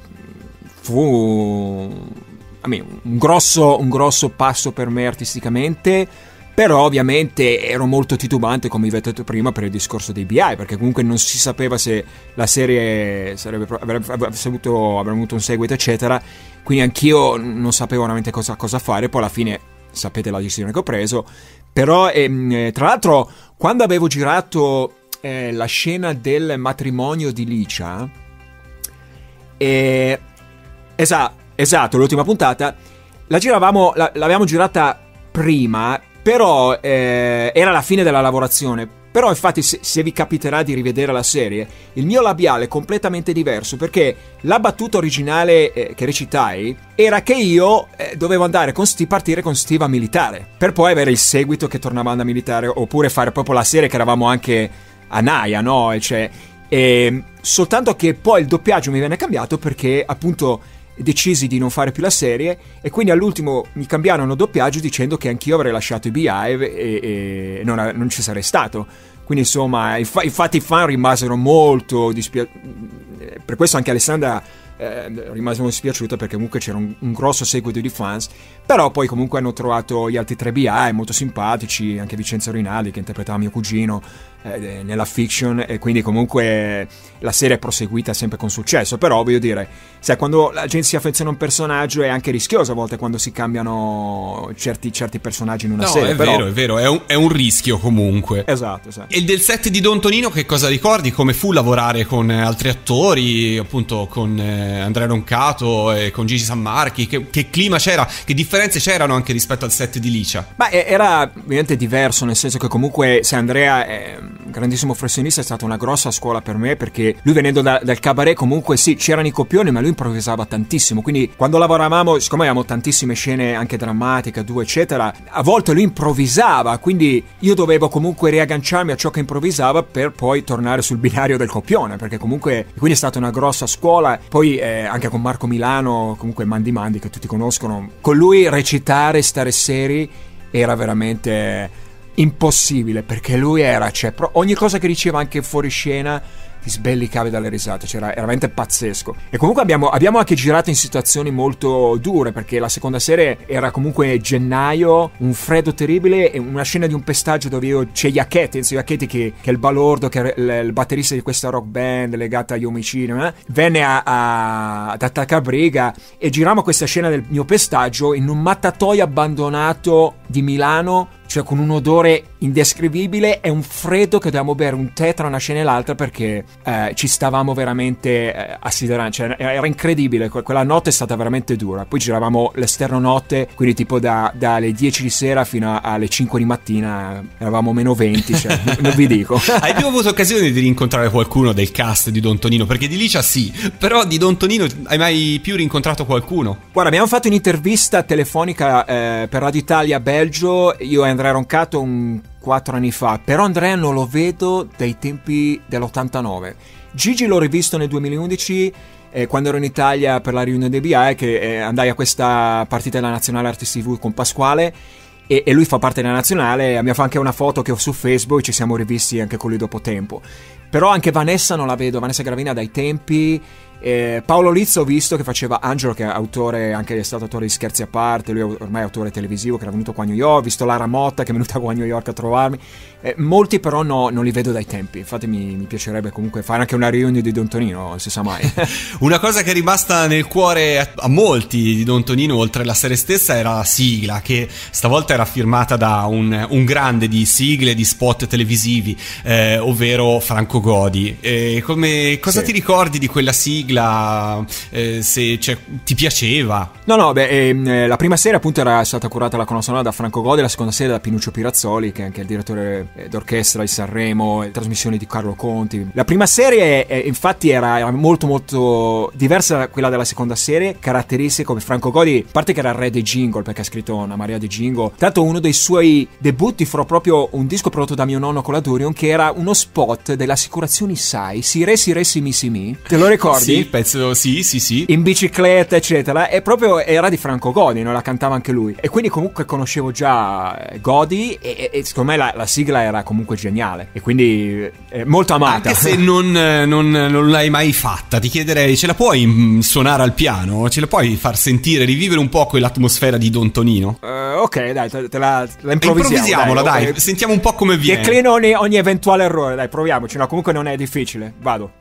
fu a me, un grosso, un grosso passo per me artisticamente. Però ovviamente ero molto titubante, come vi ho detto prima, per il discorso dei B I, perché comunque non si sapeva se la serie sarebbe, avrebbe, avrebbe, avuto, avrebbe avuto un seguito eccetera, quindi anch'io non sapevo veramente cosa, cosa fare. Poi alla fine sapete la decisione che ho preso, però ehm, tra l'altro quando avevo girato eh, la scena del matrimonio di Licia, eh, esatto, esatto, l'ultima puntata la giravamo, la, l'avevamo girata prima, però eh, era la fine della lavorazione. Però infatti se, se vi capiterà di rivedere la serie, il mio labiale è completamente diverso, perché la battuta originale eh, che recitai era che io eh, dovevo andare con Steve, partire con Steve a militare, per poi avere il seguito che tornavamo a militare, oppure fare proprio la serie che eravamo anche a Naia, no? E cioè, e, soltanto che poi il doppiaggio mi venne cambiato perché appunto decisi di non fare più la serie, e quindi all'ultimo mi cambiarono doppiaggio dicendo che anch'io avrei lasciato i Beehive e, e non, non ci sarei stato. Quindi insomma, inf- infatti i fan rimasero molto dispiaciuti, per questo anche Alessandra eh, rimase molto dispiaciuta, perché comunque c'era un, un grosso seguito di fans. Però poi comunque hanno trovato gli altri tre Beehive molto simpatici, anche Vincenzo Rinaldi che interpretava mio cugino eh, nella fiction, e quindi comunque la serie è proseguita sempre con successo. Però voglio dire, sai, quando la gente si affeziona a un personaggio è anche rischioso a volte quando si cambiano certi, certi personaggi in una no, serie. è però... vero, è vero, è un, è un rischio comunque. Esatto, esatto. E del set di Don Tonino che cosa ricordi? Come fu lavorare con altri attori, appunto con eh, Andrea Roncato e con Gigi Sammarchi? Che, che clima c'era? Che differenze c'erano anche rispetto al set di Licia? Ma era ovviamente diverso, nel senso che comunque se Andrea è un grandissimo professionista, è stata una grossa scuola per me, perché lui venendo da, dal cabaret comunque sì, c'erano i copioni, ma lui improvvisava tantissimo. Quindi quando lavoravamo, siccome avevamo tantissime scene anche drammatiche, due eccetera, a volte lui improvvisava, quindi io dovevo comunque riagganciarmi a ciò che improvvisava per poi tornare sul binario del copione, perché comunque quindi è stata una grossa scuola. Poi eh, anche con Marco Milano, comunque Mandi Mandi che tutti conoscono, con lui recitare, stare seri era veramente impossibile, perché lui era, cioè, ogni cosa che diceva anche fuori scena ti sbellicavi dalle risate, cioè, era, era veramente pazzesco. E comunque abbiamo, abbiamo anche girato in situazioni molto dure, perché la seconda serie era comunque gennaio, un freddo terribile, e una scena di un pestaggio dove io c'è Iacchetti, Enzo Iacchetti che, che è il balordo, che è il, il batterista di questa rock band legata agli omicidi, eh? Venne a, a, ad attaccare Briga, e girammo questa scena del mio pestaggio in un mattatoio abbandonato di Milano, cioè con un odore indescrivibile e un freddo che dovevamo bere un tè tra una scena e l'altra, perché eh, ci stavamo veramente eh, assiderando, cioè era incredibile. Quella notte è stata veramente dura. Poi giravamo l'esterno notte, quindi tipo da, dalle dieci di sera fino alle cinque di mattina, eravamo meno venti, cioè, non vi dico. Hai più avuto occasione di rincontrare qualcuno del cast di Don Tonino? Perché di Licia sì, però di Don Tonino hai mai più rincontrato qualcuno? Guarda, abbiamo fatto un'intervista telefonica eh, per Radio Italia Belgio, io e Andrea Roncato un quattro anni fa, però Andrea non lo vedo dai tempi dell'ottantanove. Gigi l'ho rivisto nel duemilaundici eh, quando ero in Italia per la riunione dei B I, che eh, andai a questa partita della Nazionale Artisti tivù con Pasquale, e, e lui fa parte della Nazionale, mi fa anche una foto che ho su Facebook, ci siamo rivisti anche con lui dopo tempo. Però anche Vanessa non la vedo, Vanessa Gravina dai tempi. Eh, Paolo Lizzo ho visto che faceva Angelo, che è autore, anche è stato autore di Scherzi a parte, lui è ormai autore televisivo, che era venuto qua a New York. Ho visto Lara Motta che è venuta qua a New York a trovarmi. Eh, molti però no, non li vedo dai tempi. Infatti mi, mi piacerebbe comunque fare anche una riunione di Don Tonino, non si sa mai. Una cosa che è rimasta nel cuore a, a molti di Don Tonino, oltre alla serie stessa, era la sigla, che stavolta era firmata da un, un grande di sigle, di spot televisivi, eh, ovvero Franco Godi. Eh, come, cosa sì. ti ricordi di quella sigla? Eh, se cioè, ti piaceva? No, no, beh, ehm, la prima serie appunto era stata curata la colonna sonora da Franco Godi, la seconda serie da Pinuccio Pirazzoli, che è anche il direttore d'orchestra di Sanremo, le trasmissioni di Carlo Conti. La prima serie eh, infatti era, era molto molto diversa da quella della seconda serie, caratteristiche come Franco Godi, a parte che era il re dei jingle, perché ha scritto una marea di jingle. Tanto uno dei suoi debutti fu proprio un disco prodotto da mio nonno con la Durion, che era uno spot delle assicurazioni S A I, Si Re Si Re Si Mi Si Mi, te lo ricordi? Sì, il pezzo, sì, sì, sì. In bicicletta, eccetera. E proprio era di Franco Godi, non la cantava anche lui. E quindi comunque conoscevo già Godi e, e secondo me la, la sigla era comunque geniale. E quindi eh, molto amata. Anche se non, non, non l'hai mai fatta, ti chiederei, ce la puoi mm, suonare al piano? Ce la puoi far sentire, rivivere un po' quell'atmosfera di Don Tonino? Uh, ok, dai, te, te la, la improvvisiamo. Improvvisiamola, dai, dai okay. Sentiamo un po' come viene. Declino ogni, ogni eventuale errore, dai, proviamoci. No, comunque non è difficile. Vado.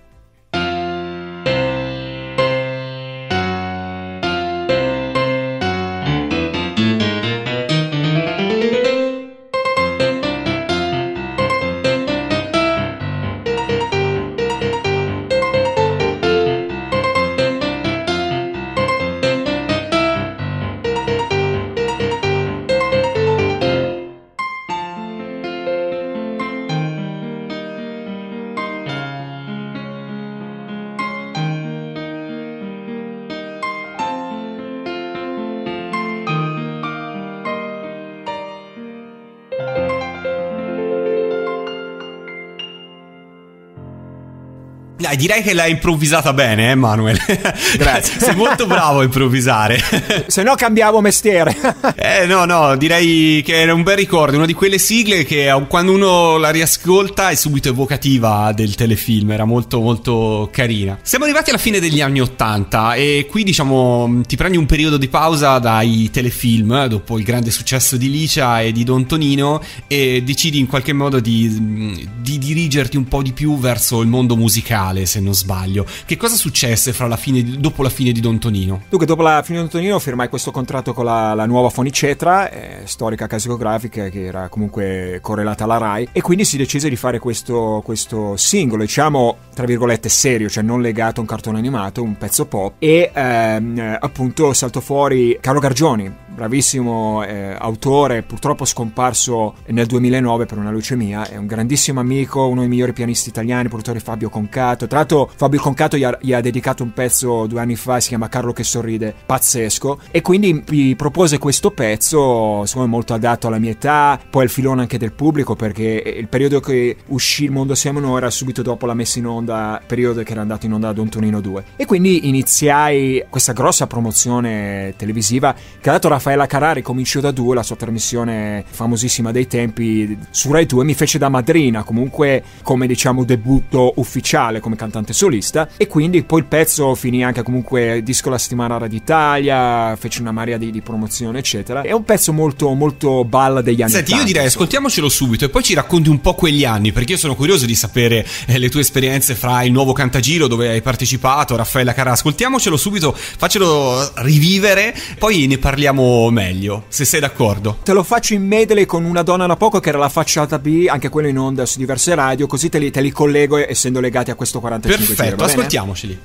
Dai, direi che l'hai improvvisata bene, eh, Manuel? Grazie. Sei molto bravo a improvvisare. Se no cambiavo mestiere. Eh, no, no, direi che era un bel ricordo, una di quelle sigle che quando uno la riascolta è subito evocativa del telefilm, era molto molto carina. Siamo arrivati alla fine degli anni Ottanta e qui, diciamo, ti prendi un periodo di pausa dai telefilm dopo il grande successo di Licia e di Don Tonino e decidi in qualche modo di, di dirigerti un po' di più verso il mondo musicale, se non sbaglio. Che cosa successe fra la fine di, dopo la fine di Don Tonino? Dunque, dopo la fine di Don Tonino firmai questo contratto con la, la nuova Fonicetra, eh, storica casa discografica che era comunque correlata alla Rai, e quindi si decise di fare questo, questo singolo, diciamo tra virgolette serio, cioè non legato a un cartone animato, un pezzo pop, e ehm, appunto saltò fuori Carlo Gargioni, bravissimo eh, autore, purtroppo scomparso nel duemilanove per una leucemia, è un grandissimo amico, uno dei migliori pianisti italiani, produttore Fabio Concato. Tra l'altro Fabio Concato gli ha, gli ha dedicato un pezzo due anni fa, si chiama Carlo che sorride, pazzesco, e quindi mi propose questo pezzo, secondo me molto adatto alla mia età, poi il filone anche del pubblico, perché il periodo che uscì Il Mondo Siamo Noi era subito dopo la messa in onda, periodo che era andato in onda Don Tonino due, e quindi iniziai questa grossa promozione televisiva che ha dato Raffaella Carrà, Comincio da due, la sua trasmissione famosissima dei tempi su Rai due, mi fece da madrina, comunque come diciamo debutto ufficiale come cantante solista, e quindi poi il pezzo finì anche comunque disco la settimana Radio Italia, fece una marea di, di promozione eccetera. È un pezzo molto molto balla degli anni Senti, ottanta, io direi insomma. Ascoltiamocelo subito e poi ci racconti un po' quegli anni, perché io sono curioso di sapere eh, le tue esperienze fra il nuovo Cantagiro dove hai partecipato, Raffaella Carrà. Ascoltiamocelo subito, faccelo rivivere, poi ne parliamo meglio, se sei d'accordo. Te lo faccio in medley con Una donna da poco, che era la facciata B, anche quello in onda su diverse radio, così te li, te li collego essendo legati a questo quarantacinque. Perfetto, giro, ascoltiamoceli.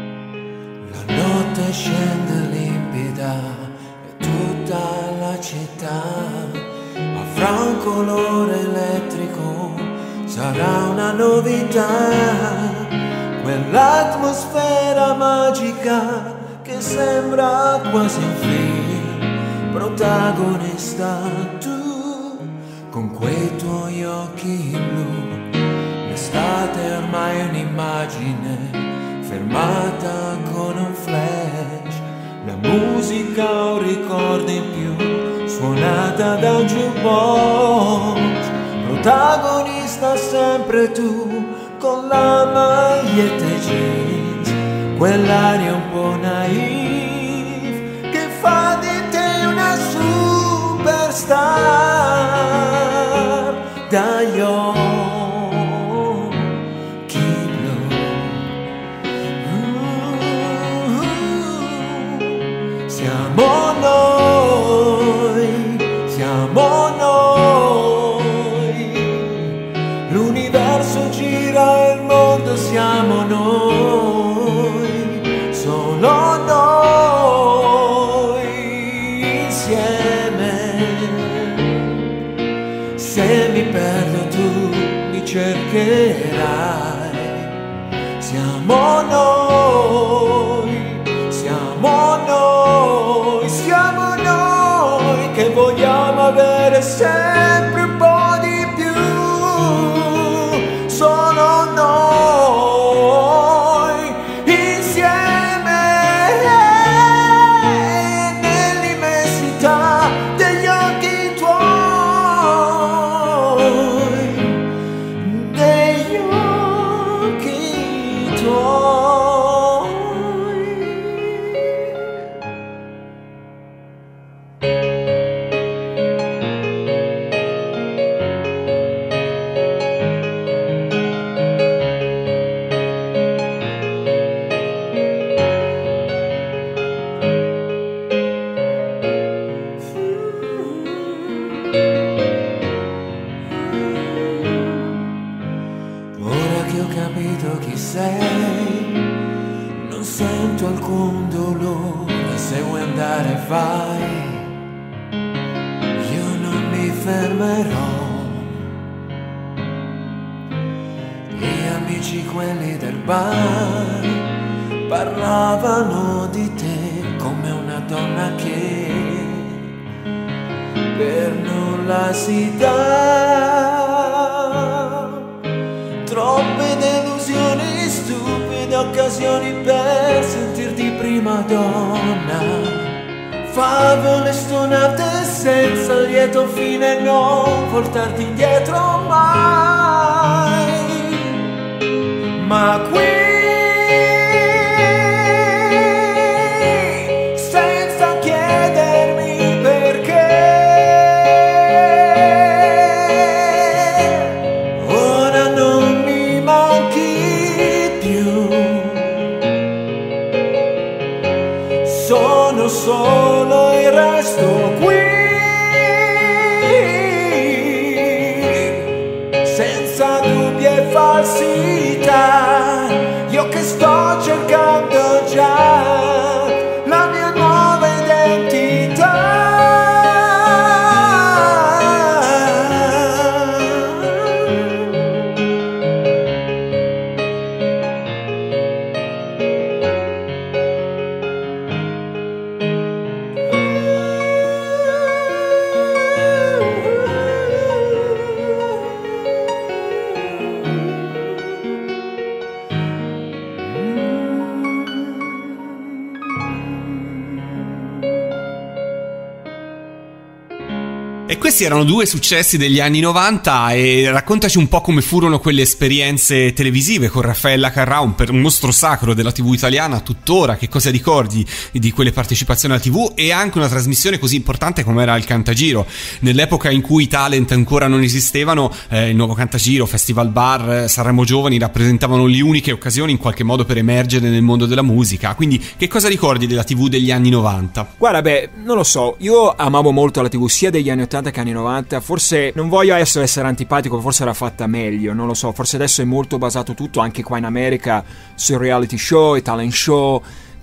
Scende limpida e tutta la città colore elettrico sarà una novità, quell'atmosfera magica che sembra quasi un film. Protagonista tu, con quei tuoi occhi blu, l'estate è ormai un'immagine fermata con un flash, la musica un ricordo in più suonata da un jukebox. Protagonista sempre tu, con la maglietta e jeans, quell'aria un po' naïve che fa di te una superstar. Dagli occhi blu, uh, siamo noi, siamo noi, l'universo gira e il mondo siamo noi, solo noi insieme. Se mi perdo tu mi cercherai, siamo noi, siamo noi, siamo noi che vogliamo avere sempre un po' di più, solo noi insieme, nell'immensità degli occhi tuoi, degli occhi tuoi. Ora che ho capito chi sei, non sento alcun dolore. Se vuoi andare vai, io non mi fermerò. Gli amici quelli del bar parlavano di te come una donna che per nulla si dà. Troppe delusioni stupide, occasioni per sentirti prima donna. Favole stonate senza lieto fine, non portarti indietro mai. Ma qui senza chiedermi perché, ora non mi manchi più, sono solo e resto qui, senza dubbi e falsità. Io che sto cercando già la mia nuova identità. E questi erano due successi degli anni novanta, e raccontaci un po' come furono quelle esperienze televisive con Raffaella Carrà, un, un mostro sacro della tivù italiana tuttora. Che cosa ricordi di quelle partecipazioni alla tivù e anche una trasmissione così importante come era il Cantagiro? Nell'epoca in cui i talent ancora non esistevano, eh, il Nuovo Cantagiro, Festival Bar, Sanremo Giovani rappresentavano le uniche occasioni in qualche modo per emergere nel mondo della musica. Quindi che cosa ricordi della tivù degli anni novanta? Guarda, beh, non lo so, io amavo molto la tivù sia degli anni ottanta che anni novanta. Forse non voglio essere, essere antipatico, forse era fatta meglio, non lo so, forse adesso è molto basato tutto anche qua in America sui reality show, i talent show,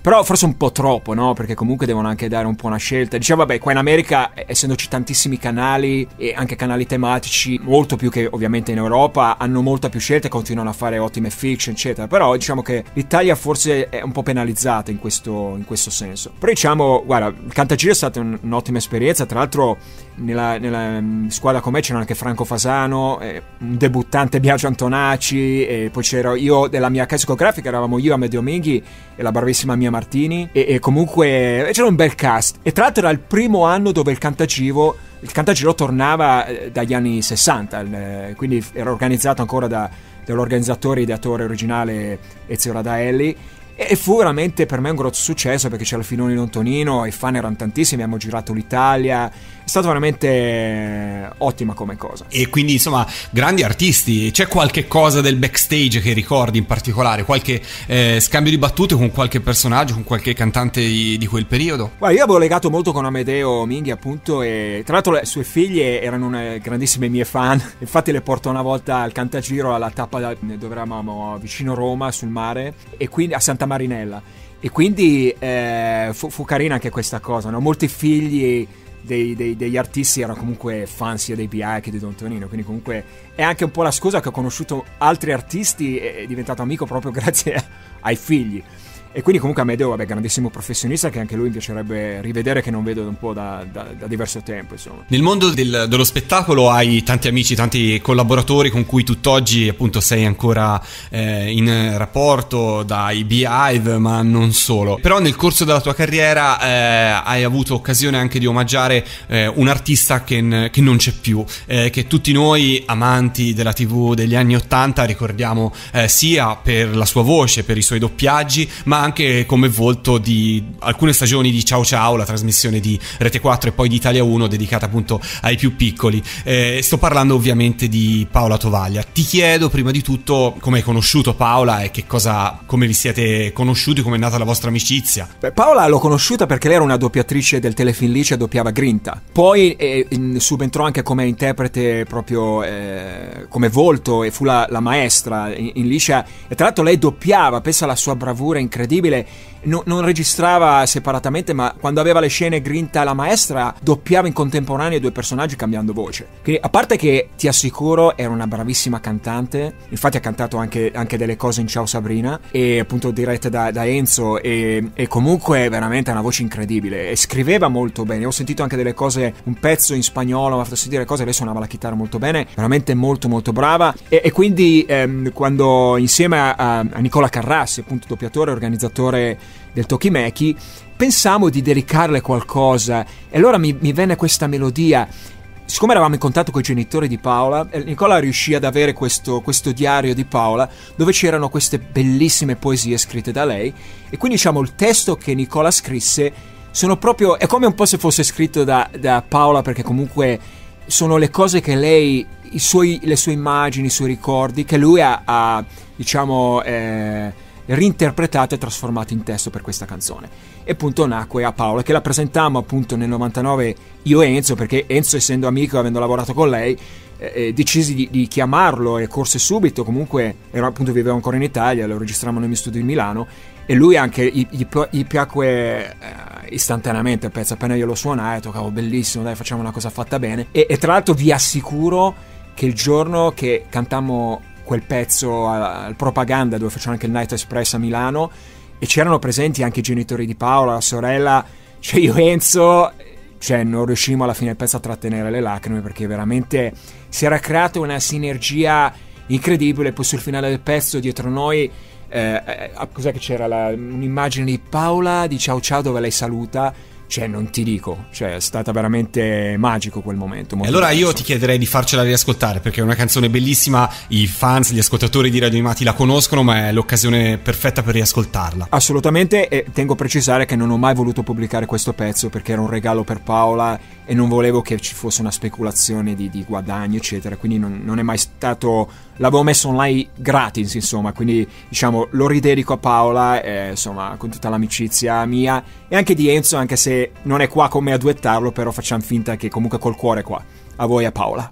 Però forse un po' troppo, no? Perché comunque devono anche dare un po' una scelta. Diceva, vabbè, qua in America, essendoci tantissimi canali e anche canali tematici, molto più che ovviamente in Europa, hanno molta più scelta e continuano a fare ottime fiction, eccetera. Però diciamo che l'Italia forse è un po' penalizzata in questo, in questo senso. Però diciamo, guarda, il Cantagiro è stata un, un'ottima esperienza. Tra l'altro nella, nella squadra con me c'era anche Franco Fasano, eh, un debuttante Biagio Antonacci, e poi c'ero io della mia casa discografica, eravamo io, Amedeo Minghi e la bravissima Mia Martini, e, e comunque c'era un bel cast. E tra l'altro era il primo anno dove il Cantagiro il Cantagiro tornava eh, dagli anni sessanta, eh, quindi era organizzato ancora da, dall'organizzatore e ideatore originale Ezio Radaelli, e fu veramente per me un grosso successo, perché c'era il filone di Tonino, i fan erano tantissimi, abbiamo girato l'Italia, è stata veramente ottima come cosa. E quindi insomma grandi artisti. C'è qualche cosa del backstage che ricordi in particolare? Qualche eh, scambio di battute con qualche personaggio, con qualche cantante di, di quel periodo? Guarda, io avevo legato molto con Amedeo Minghi, appunto, e tra l'altro le sue figlie erano una grandissime mie fan. Infatti le porto una volta al Cantagiro alla tappa da, dove eravamo vicino Roma sul mare, e quindi a Santa Marinella, e quindi eh, fu, fu carina anche questa cosa, no? Molti figli Dei, dei, degli artisti erano comunque fan sia dei B I che di Don Tonino, quindi comunque è anche un po' la scusa che ho conosciuto altri artisti e è diventato amico proprio grazie ai figli. E quindi comunque Amedeo, vabbè, grandissimo professionista, che anche lui mi piacerebbe rivedere, che non vedo da un po' da, da, da diverso tempo, insomma. Nel mondo del, dello spettacolo hai tanti amici, tanti collaboratori con cui tutt'oggi appunto sei ancora eh, in rapporto, dai Beehive, ma non solo. Però nel corso della tua carriera eh, hai avuto occasione anche di omaggiare eh, un artista che, che non c'è più, eh, che tutti noi amanti della tivù degli anni ottanta ricordiamo eh, sia per la sua voce, per i suoi doppiaggi, ma anche come volto di alcune stagioni di Ciao Ciao, la trasmissione di Rete quattro e poi di Italia uno dedicata appunto ai più piccoli. Eh, sto parlando ovviamente di Paola Tovaglia. Ti chiedo prima di tutto come hai conosciuto Paola e che cosa, come vi siete conosciuti, come è nata la vostra amicizia. Beh, Paola l'ho conosciuta perché lei era una doppiatrice del Telefilm Lice, doppiava Grinta. Poi eh, in, subentrò anche come interprete proprio eh, come volto, e fu la, la maestra in, in Lice, e tra l'altro lei doppiava, pensa alla sua bravura incredibile. No, non registrava separatamente, ma quando aveva le scene Grinta e la maestra doppiava in contemporanea i due personaggi cambiando voce. Quindi, a parte che ti assicuro era una bravissima cantante, infatti ha cantato anche, anche delle cose in Ciao Sabrina, e appunto dirette da, da Enzo, e, e comunque veramente ha una voce incredibile, e scriveva molto bene. Ho sentito anche delle cose, un pezzo in spagnolo, mi ha fatto sentire cose, lei suonava la chitarra molto bene, veramente molto molto brava, e, e quindi ehm, quando insieme a, a Nicola Carrassi, appunto doppiatore e organizzatore del Tokimeki, pensammo di dedicarle qualcosa, e allora mi, mi venne questa melodia. Siccome eravamo in contatto con i genitori di Paola, Nicola riuscì ad avere questo, questo diario di Paola dove c'erano queste bellissime poesie scritte da lei, e quindi diciamo il testo che Nicola scrisse sono proprio, è come un po' se fosse scritto da, da Paola, perché comunque sono le cose che lei, i suoi, le sue immagini, i suoi ricordi che lui ha, ha diciamo eh, reinterpretato e trasformato in testo per questa canzone. E appunto nacque a Paola, che la presentammo appunto nel novantanove io e Enzo, perché Enzo, essendo amico e avendo lavorato con lei, eh, decisi di, di chiamarlo, e corse subito. Comunque era, appunto viveva ancora in Italia, lo registravamo nei miei studi di Milano, e lui anche gli, gli, gli piacque eh, istantaneamente il pezzo. Appena io lo suonai, ho detto cavolo, bellissimo, dai, facciamo una cosa fatta bene. E, e tra l'altro vi assicuro che il giorno che cantammo quel pezzo al Propaganda, dove facciamo anche il Night Express a Milano, e c'erano presenti anche i genitori di Paola, la sorella, cioè io e Enzo, cioè non riuscimmo alla fine del pezzo a trattenere le lacrime, perché veramente si era creata una sinergia incredibile. Poi sul finale del pezzo dietro noi eh, eh, cos'è che c'era la, un'immagine di Paola di Ciao Ciao dove lei saluta. Cioè non ti dico, cioè è stata veramente magico quel momento. E allora io ti chiederei di farcela riascoltare, perché è una canzone bellissima, i fans, gli ascoltatori di Radio Animati la conoscono, ma è l'occasione perfetta per riascoltarla. Assolutamente, e tengo a precisare che non ho mai voluto pubblicare questo pezzo perché era un regalo per Paola e non volevo che ci fosse una speculazione di, di guadagni eccetera, quindi non, non è mai stato, l'avevo messo online gratis insomma, quindi diciamo lo ridedico a Paola, eh, insomma con tutta l'amicizia mia e anche di Enzo, anche se non è qua con me a duettarlo, però facciamo finta che comunque col cuore qua. A voi, a Paola.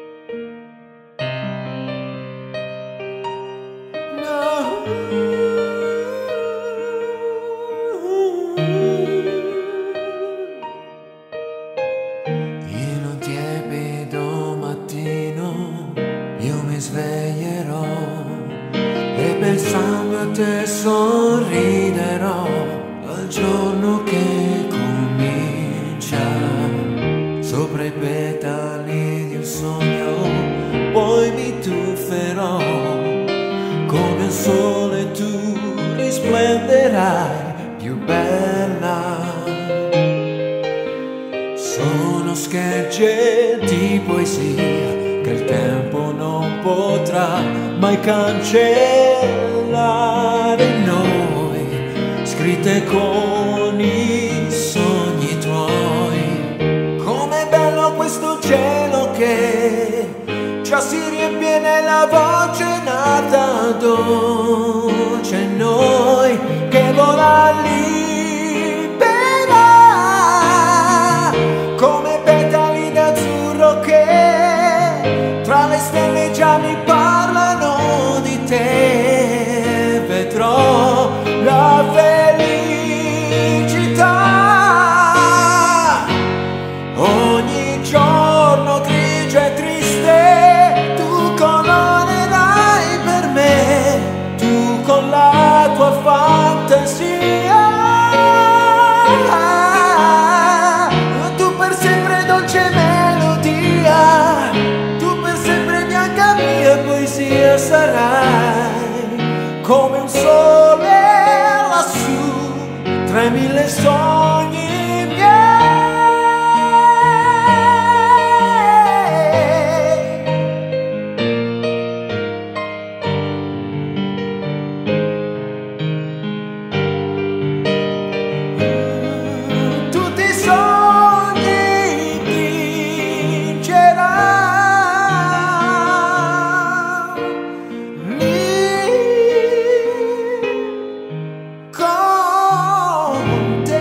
No. giorno che comincia sopra i petali di un sogno, poi mi tufferò come il sole, tu risplenderai più bella. Sono schegge di poesia che il tempo non potrà mai cancellare in noi, scritte con i sogni tuoi. Com'è bello questo cielo che già si riempie nella voce nata dolce in noi, che vola libera come petali d'azzurro che tra le stelle già mi parlano di te. Vedrò la felicità ogni giorno grigio e triste, tu colorerai per me, tu con la tua fantasia, tu per sempre dolce melodia, tu per sempre bianca mia poesia sarai, come un sole lassù tra mille sogni miei. Tutti i sogni vinceranno con te.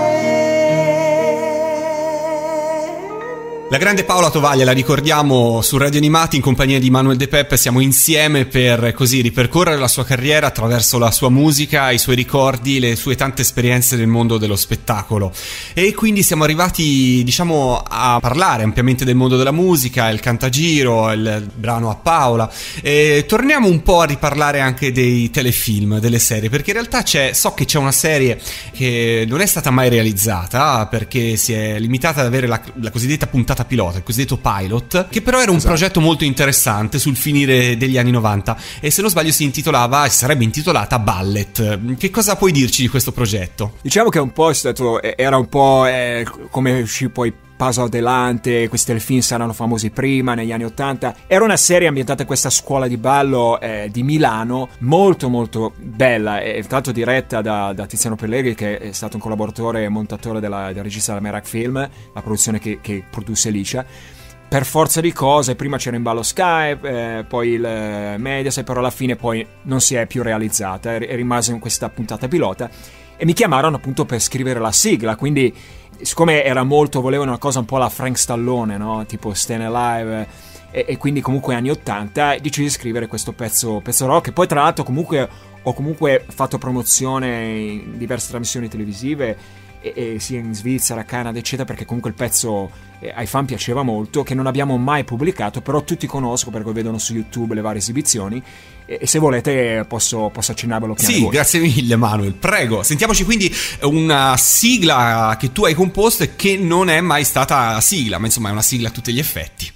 La grande Paola Tovaglia la ricordiamo su Radio Animati in compagnia di Manuel De Peppe. Siamo insieme per così ripercorrere la sua carriera attraverso la sua musica, i suoi ricordi, le sue tante esperienze nel mondo dello spettacolo. E quindi siamo arrivati, diciamo, a parlare ampiamente del mondo della musica, il cantagiro, il brano a Paola. E torniamo un po' a riparlare anche dei telefilm, delle serie, perché in realtà c'è, so che c'è una serie che non è stata mai realizzata perché si è limitata ad avere la, la cosiddetta puntata pilota, il cosiddetto pilot, che però era un Esatto. progetto molto interessante sul finire degli anni novanta e se non sbaglio si intitolava, si sarebbe intitolata Ballet. Che cosa puoi dirci di questo progetto? Diciamo che un po' è stato, era un po' eh, come uscì poi Paso Adelante, questi telefilm saranno famosi prima, negli anni ottanta. Era una serie ambientata in questa scuola di ballo eh, di Milano, molto molto bella, e tra l'altro diretta da, da Tiziano Pellegrini, che è stato un collaboratore e montatore della, del regista della Merak Film, la produzione che, che produsse Licia. Per forza di cose, prima c'era in ballo Skype, eh, poi il eh, Mediaset, però alla fine poi non si è più realizzata, è, è rimasa in questa puntata pilota e mi chiamarono appunto per scrivere la sigla, quindi siccome era molto, volevano una cosa un po' alla Frank Stallone, no? Tipo Staying Alive, e, e quindi comunque anni ottanta, decisi di scrivere questo pezzo, pezzo rock, e poi tra l'altro comunque ho comunque fatto promozione in diverse trasmissioni televisive, e, e sia in Svizzera, Canada eccetera, perché comunque il pezzo eh, ai fan piaceva molto, che non abbiamo mai pubblicato, però tutti conoscono perché lo vedono su YouTube le varie esibizioni, e, e se volete posso, posso accennarvelo piano Sì, voce. grazie mille Manuel, prego. Sentiamoci quindi una sigla che tu hai composto e che non è mai stata sigla, ma insomma è una sigla a tutti gli effetti.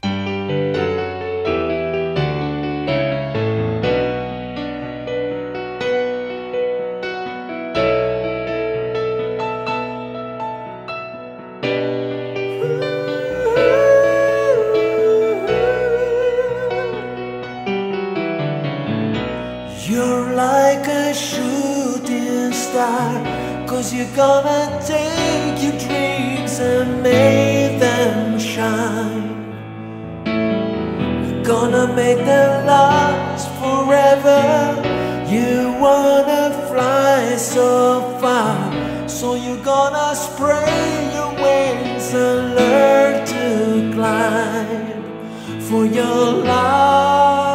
You're like a shooting star, 'cause you're gonna take your dreams and make them shine. You're gonna make them last forever. You wanna fly so far, so you're gonna spray your wings and learn to climb for your life.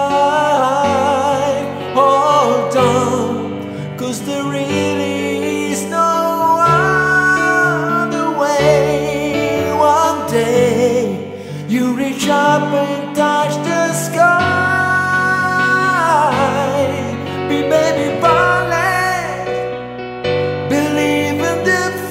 Hold on, 'cause there really is no other way. One day you reach up and touch the sky. Be baby ballet, believe in the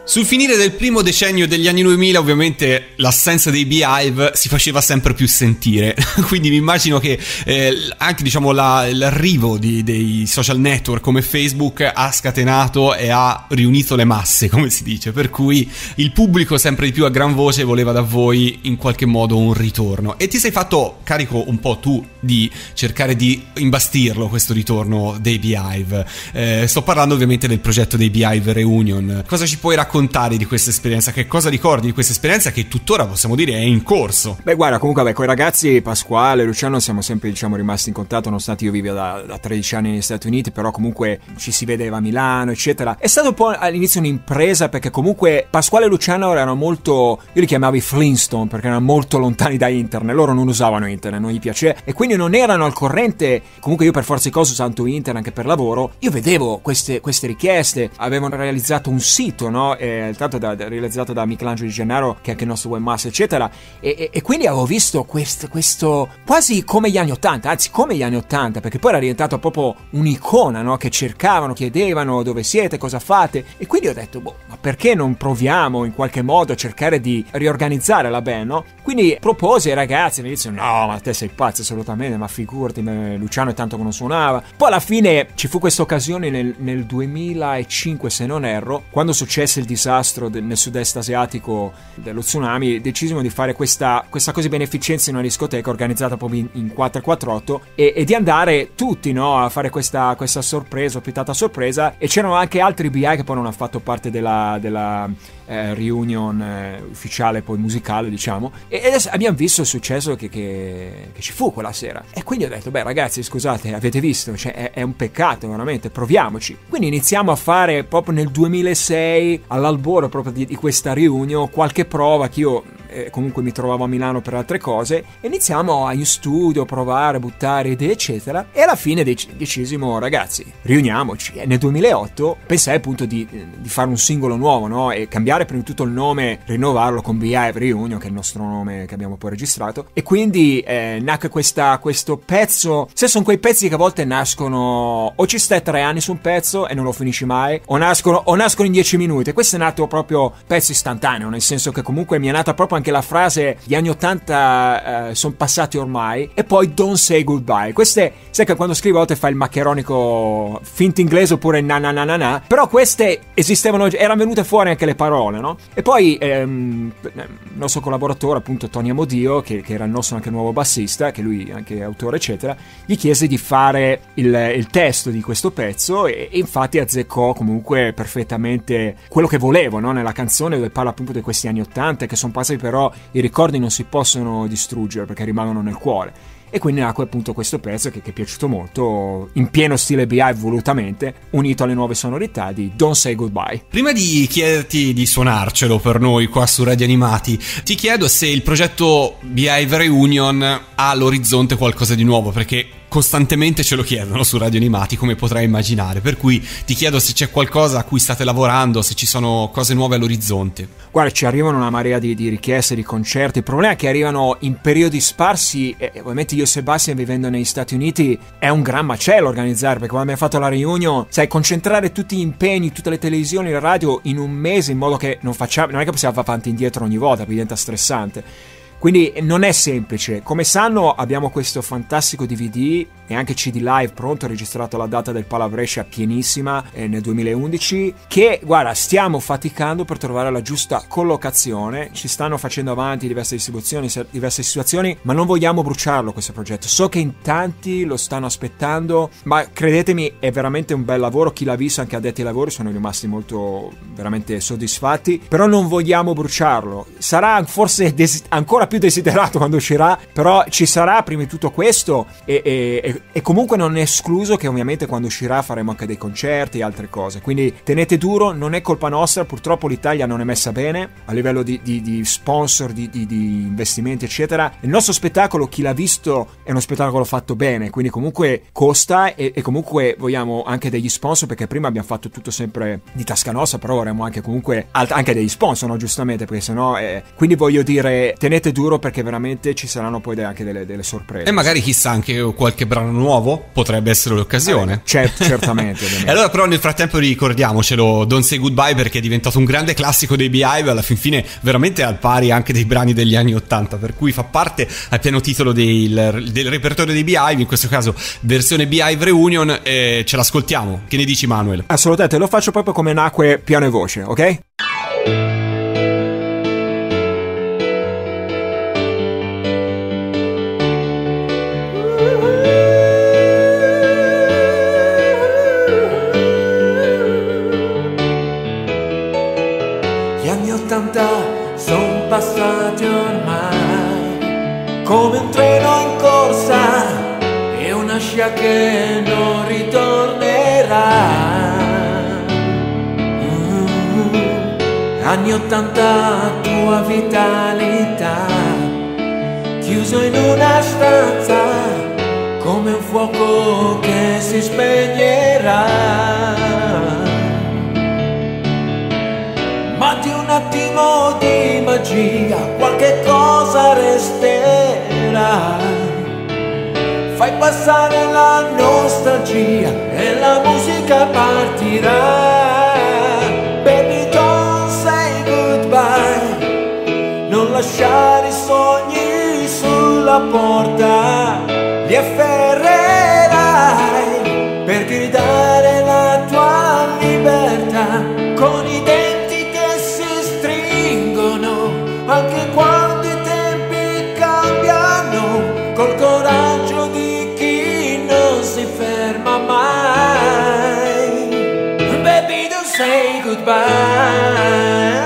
Sul finire del primo decennio degli anni duemila ovviamente l'assenza dei Beehive si faceva sempre più sentire, quindi mi immagino che eh, anche diciamo la, l'arrivo di, dei social network come Facebook ha scatenato e ha riunito le masse, come si dice, per cui il pubblico sempre di più a gran voce voleva da voi in qualche modo un ritorno, e ti sei fatto carico un po' tu di cercare di imbastirlo questo ritorno dei Beehive. Eh, sto parlando ovviamente del progetto dei Beehive Reunion. Cosa ci puoi raccontare di questa esperienza? Che cosa ricordi di questa esperienza che tuttora possiamo dire è in corso? Beh, guarda, comunque beh, con i ragazzi Pasquale e Luciano siamo sempre diciamo rimasti in contatto, nonostante io vivo da, da tredici anni negli Stati Uniti, però comunque ci si vedeva a Milano eccetera. È stato un po' all'inizio un'impresa, perché comunque Pasquale e Luciano erano molto, io li chiamavo i Flintstone perché erano molto lontani da internet, loro non usavano internet, non gli piaceva e quindi non erano al corrente. Comunque io per forza di cose usando internet anche per lavoro, io vedevo queste, queste richieste, avevano realizzato un sito, no? E, tanto da, da, realizzato da Michelangelo Di Gennaro, che è anche il nostro webmaster eccetera, e, e, e quindi avevo visto questo, questo quasi come gli anni ottanta, anzi come gli anni ottanta, perché poi era diventato proprio un'icona, no? Che cercavano, chiedevano dove siete, cosa fate, e quindi ho detto boh, ma perché non proviamo in qualche modo a cercare di riorganizzare la band, no? Quindi proposi ai ragazzi, all'inizio no, ma te sei pazzo assolutamente, ma figurati, Luciano è tanto che non suonava. Poi alla fine ci fu questa occasione nel, nel duemilacinque se non erro, quando successe il disastro del, nel sud-est asiatico dello tsunami, decisimo di fare questa, questa cosa di beneficenza in una discoteca organizzata proprio in, in quattro quattro otto e, e di andare tutti, no, a fare questa, questa sorpresa, ospitata sorpresa, e c'erano anche altri B I che poi non hanno fatto parte della, della eh, reunion eh, ufficiale poi musicale diciamo, e, e abbiamo visto il successo che, che, che ci fu quella sera, e quindi ho detto beh ragazzi scusate, avete visto, cioè, è, è un peccato veramente, proviamoci. Quindi iniziamo a fare proprio nel duemilasei, all'albore proprio di, di questa reunion, qualche prova che io eh, comunque mi trovavo a Milano per altre cose, e iniziamo a in studio provare, buttare idee eccetera, e alla fine dec- decisimo ragazzi riuniamoci, e nel duemilaotto pensai appunto di, di fare un singolo nuovo, no? E cambiare prima di tutto il nome, rinnovarlo con Beehive Reunion, che è il nostro nome che abbiamo poi registrato, e quindi eh, nacque questa, questo pezzo. Se sono quei pezzi che a volte nascono, o ci stai tre anni su un pezzo e non lo finisci mai, o nascono, o nascono in dieci minuti, e questo è nato proprio pezzo istantaneo, nel senso che comunque mi è nata proprio anche la frase gli anni ottanta eh, sono passati ormai, e poi don't say goodbye. Queste, sai che quando scrivi a volte fai il maccheronico finto inglese oppure na na na na na, però queste esistevano, erano venute fuori anche le parole, no? E poi ehm, il nostro collaboratore appunto Tony Amodio, che, che era il nostro anche nuovo bassista, che lui anche autore eccetera, gli chiese di fare il, il testo di questo pezzo, e, e infatti azzeccò comunque perfettamente quello che volevo, no? Nella canzone, dove parla appunto di questi anni ottanta che sono passati, però i ricordi non si possono distruggere perché rimangono nel cuore. E quindi nacque appunto questo pezzo che, che è piaciuto molto, in pieno stile Beehive volutamente, unito alle nuove sonorità di Don't Say Goodbye. Prima di chiederti di suonarcelo per noi qua su Radio Animati, ti chiedo se il progetto Beehive Reunion ha all'orizzonte qualcosa di nuovo, perché costantemente ce lo chiedono su Radio Animati, come potrai immaginare, per cui ti chiedo se c'è qualcosa a cui state lavorando, se ci sono cose nuove all'orizzonte. Guarda, ci arrivano una marea di, di richieste, di concerti. Il problema è che arrivano in periodi sparsi, e ovviamente io e Sebastian, vivendo negli Stati Uniti, è un gran macello organizzare, perché quando abbiamo fatto la reunion, sai, concentrare tutti gli impegni, tutte le televisioni, le radio in un mese, in modo che non facciamo, non è che possiamo fare avanti e indietro ogni volta, diventa stressante. Quindi non è semplice. Come sanno, abbiamo questo fantastico D V D e anche C D live pronto, registrato alla data del Pala Brescia pienissima eh, nel duemilaundici, che guarda stiamo faticando per trovare la giusta collocazione. Ci stanno facendo avanti diverse distribuzioni, diverse situazioni, ma non vogliamo bruciarlo questo progetto. So che in tanti lo stanno aspettando, ma credetemi è veramente un bel lavoro. Chi l'ha visto, anche addetti ai lavori, sono rimasti molto veramente soddisfatti, però non vogliamo bruciarlo. Sarà forse des- ancora più desiderato quando uscirà, però ci sarà prima di tutto questo, e, e, e comunque non è escluso che ovviamente quando uscirà faremo anche dei concerti e altre cose, quindi tenete duro, non è colpa nostra, purtroppo l'Italia non è messa bene a livello di, di, di sponsor, di, di, di investimenti eccetera. Il nostro spettacolo, chi l'ha visto, è uno spettacolo fatto bene, quindi comunque costa, e, e comunque vogliamo anche degli sponsor, perché prima abbiamo fatto tutto sempre di tasca nostra, però vorremmo anche comunque alt- anche degli sponsor, no? Giustamente, perché sennò eh... quindi voglio dire, tenete duro, perché veramente ci saranno poi anche delle, delle sorprese. E magari chissà anche qualche brano brano nuovo? Potrebbe essere l'occasione. Eh, certo, certamente. E allora però nel frattempo ricordiamocelo, Don't Say Goodbye, perché è diventato un grande classico dei Beehive, alla fin fine veramente al pari anche dei brani degli anni ottanta, per cui fa parte al piano titolo del, del repertorio dei Beehive, in questo caso versione Beehive Reunion, e ce l'ascoltiamo. Che ne dici, Manuel? Assolutamente, lo faccio proprio come nacque piano e voce, ok? Gli anni ottanta son passati ormai come un treno in corsa e una scia che non ritornerà. Anni ottanta, tua vitalità, chiuso in una stanza, come un fuoco che si spegnerà. Ma di un attimo di magia, qualche cosa resterà. Fai passare la nostalgia e la musica partirà. Baby, non lasciare i sogni sulla porta, li afferrerai per gridare la tua libertà, con i denti che si stringono anche quando i tempi cambiano, col coraggio di chi non si ferma mai. Baby, don't say goodbye.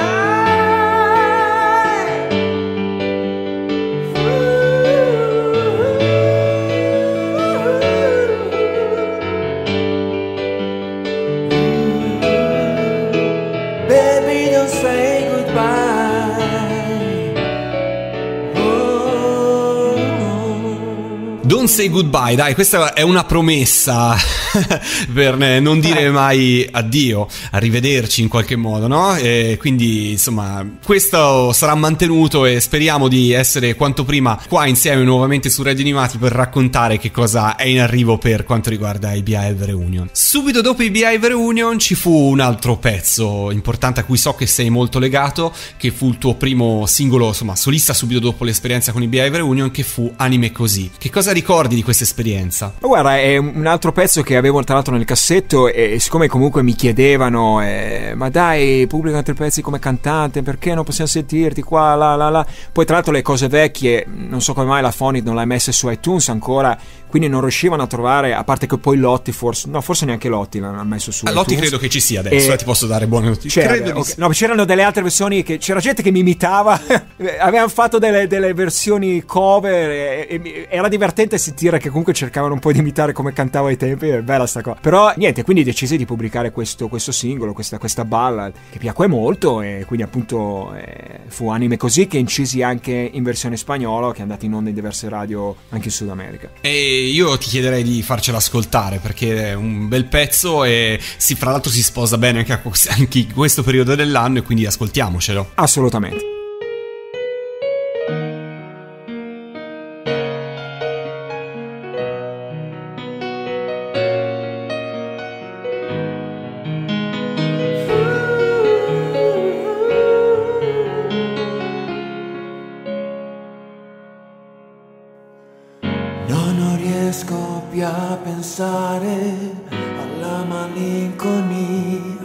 Don't Say Goodbye, dai, questa è una promessa per non dire mai addio, arrivederci in qualche modo, no? E quindi insomma questo sarà mantenuto e speriamo di essere quanto prima qua insieme nuovamente su Radio Animati per raccontare che cosa è in arrivo per quanto riguarda i Beehive Reunion. Subito dopo i Beehive Reunion ci fu un altro pezzo importante a cui so che sei molto legato, che fu il tuo primo singolo, insomma solista subito dopo l'esperienza con i Beehive Reunion, che fu Anime Così. Che cosa ricordi di questa esperienza? Ma guarda, è un altro pezzo che avevo tra l'altro nel cassetto, e siccome comunque mi chiedevano eh, ma dai, pubblica altri pezzi come cantante, perché non possiamo sentirti qua, là, là, là. Poi tra l'altro le cose vecchie, non so come mai la Phonik non l'ha messa su iTunes ancora, quindi non riuscivano a trovare, a parte che poi Lotti forse, no forse neanche Lotti l'hanno messo su ah, iTunes. Lotti credo che ci sia adesso, e... ti posso dare buone notizie. C'era, okay. No, c'erano delle altre versioni, che c'era gente che mi imitava avevano fatto delle, delle versioni cover e, e, era divertente sentire che comunque cercavano un po' di imitare come cantavo ai tempi, è bella sta cosa. Però niente, quindi decisi di pubblicare questo, questo singolo, questa, questa ballad che piacque molto, e quindi appunto eh, fu Anime Così, che incisi anche in versione spagnola, che è andata in onda in diverse radio anche in Sud America. E io ti chiederei di farcela ascoltare, perché è un bel pezzo e sì, fra l'altro si sposa bene anche, a, anche in questo periodo dell'anno, e quindi ascoltiamocelo. Assolutamente. A pensare alla malinconia,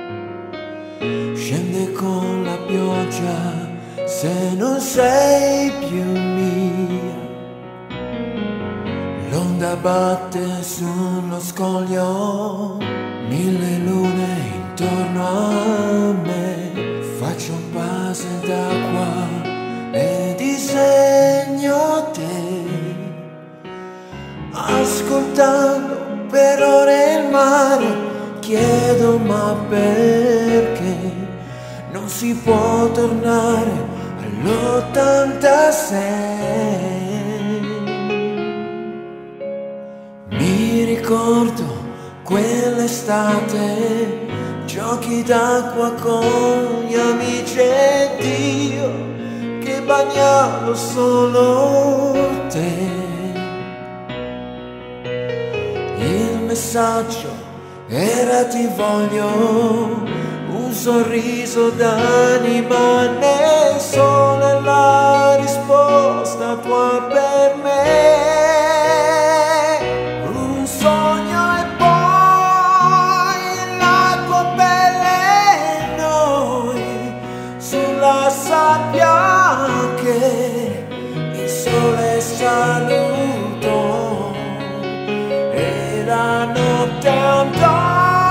scende con la pioggia se non sei più mia, l'onda batte sullo scoglio, mille lune intorno a me, faccio un puzzle d'acqua e disegno te, ascoltando per ore il mare, chiedo ma perché non si può tornare all'ottantasei. Mi ricordo quell'estate, giochi d'acqua con gli amici ed io che bagnavo solo te. messaggio era ti voglio, un sorriso d'anima nel sole, la risposta tua per me, un sogno e poi la tua pelle e noi sulla sabbia che il sole saluto, era notte andò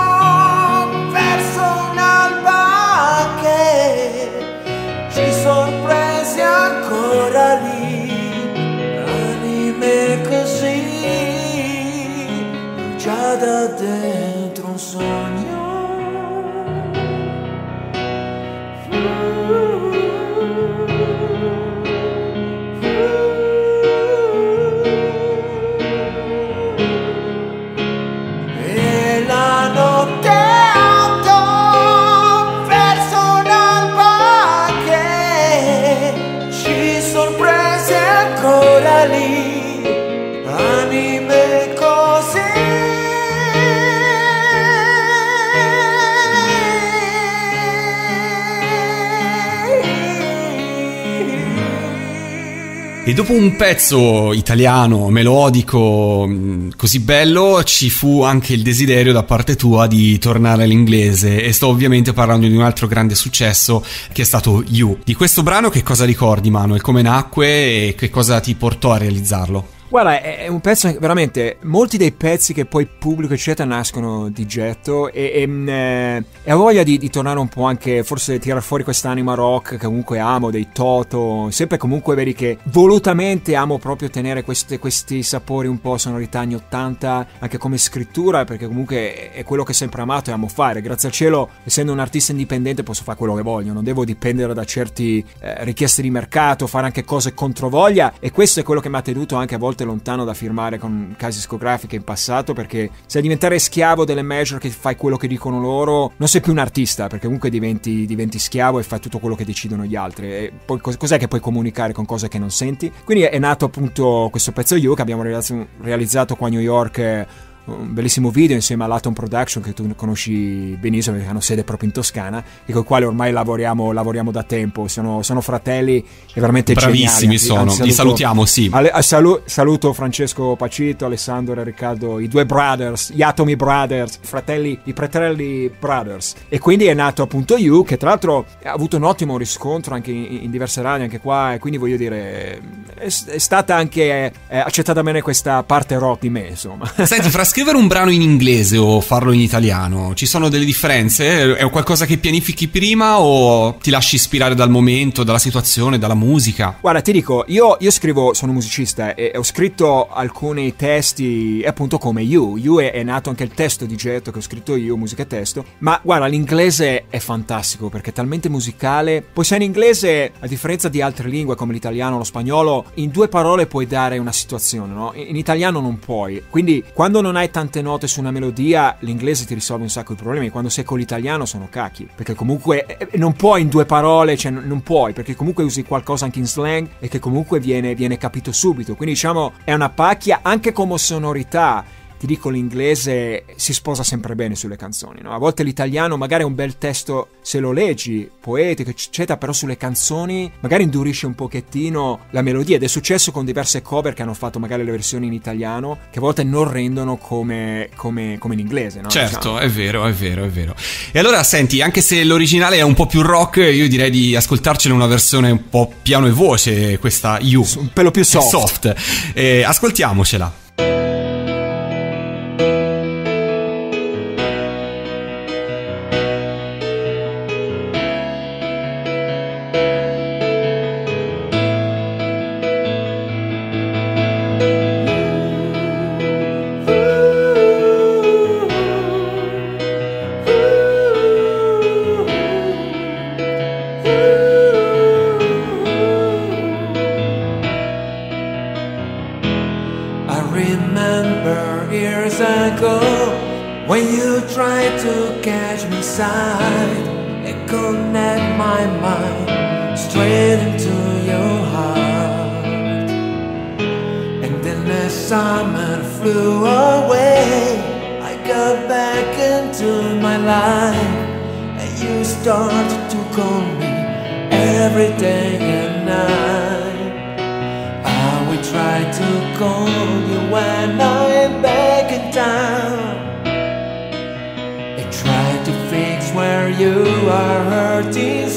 verso un'alba che ci sorprese ancora lì, anime così, già da dentro un sogno. E la notte andò verso un'alba che ci sorprese ancora lì, anime così. E dopo un pezzo italiano, melodico, mh, così bello, ci fu anche il desiderio da parte tua di tornare all'inglese, e sto ovviamente parlando di un altro grande successo che è stato You. Di questo brano che cosa ricordi, Manuel? Come nacque e che cosa ti portò a realizzarlo? Guarda, è un pezzo che veramente, molti dei pezzi che poi pubblico eccetera nascono di getto, e, e, e, e ho voglia di, di tornare un po' anche, forse tirare fuori quest'anima rock che comunque amo, dei Toto, sempre comunque vedi che volutamente amo proprio tenere queste, questi sapori un po' sonorità anni ottanta, anche come scrittura, perché comunque è quello che ho sempre amato e amo fare. Grazie al cielo, essendo un artista indipendente, posso fare quello che voglio, non devo dipendere da certi eh, richieste di mercato, fare anche cose controvoglia, e questo è quello che mi ha tenuto anche a volte lontano da firmare con case discografiche in passato, perché se diventare schiavo delle major che fai quello che dicono loro, non sei più un artista, perché comunque diventi, diventi schiavo e fai tutto quello che decidono gli altri, e poi cos'è che puoi comunicare con cose che non senti? Quindi è nato appunto questo pezzo You che abbiamo realizzato qua a New York, un bellissimo video insieme all'Atom Production, che tu conosci benissimo perché hanno sede proprio in Toscana, e con il quale ormai lavoriamo, lavoriamo da tempo. Sono, sono fratelli e veramente bravissimi, geniali. sono. Anzi, Li salutiamo, sì. Ale, salu, saluto Francesco Pacito, Alessandro e Riccardo, i due brothers, gli Atomi Brothers, fratelli, i Pretrelli Brothers. E quindi è nato appunto You, che tra l'altro ha avuto un ottimo riscontro anche in, in diverse radio anche qua, e quindi voglio dire è, è stata anche eh, accettata bene questa parte rock di me, insomma. Senti, fra scrivere un brano in inglese o farlo in italiano, ci sono delle differenze? È qualcosa che pianifichi prima o ti lasci ispirare dal momento, dalla situazione, dalla musica? Guarda, ti dico, io, io scrivo, sono musicista e ho scritto alcuni testi appunto come You. You è, è nato anche il testo di getto che ho scritto io, musica e testo. Ma guarda, l'inglese è fantastico perché è talmente musicale. Poi se in inglese, a differenza di altre lingue come l'italiano o lo spagnolo, in due parole puoi dare una situazione, no? In, in italiano non puoi. Quindi quando non hai tante note su una melodia, l'inglese ti risolve un sacco di problemi. Quando sei con l'italiano sono cacchi, perché comunque eh, non puoi in due parole, cioè non, non puoi, perché comunque usi qualcosa anche in slang e che comunque viene, viene capito subito. Quindi diciamo è una pacchia anche come sonorità. Ti dico, l'inglese si sposa sempre bene sulle canzoni, no? A volte l'italiano magari è un bel testo se lo leggi, poetico eccetera, però sulle canzoni magari indurisce un pochettino la melodia, ed è successo con diverse cover che hanno fatto magari le versioni in italiano che a volte non rendono come, come, come in inglese, no? Certo, diciamo. è vero, è vero, è vero. E allora senti, anche se l'originale è un po' più rock, io direi di ascoltarcene una versione un po' piano e voce, questa You, un pelo più soft, soft. Eh, ascoltiamocela. When you tried to catch me side and connect my mind straight into your heart, and then the summer flew away got back into my life, and you started to call me every day and night. I will try to call you when I'm back in town, and try to fix where you are hurt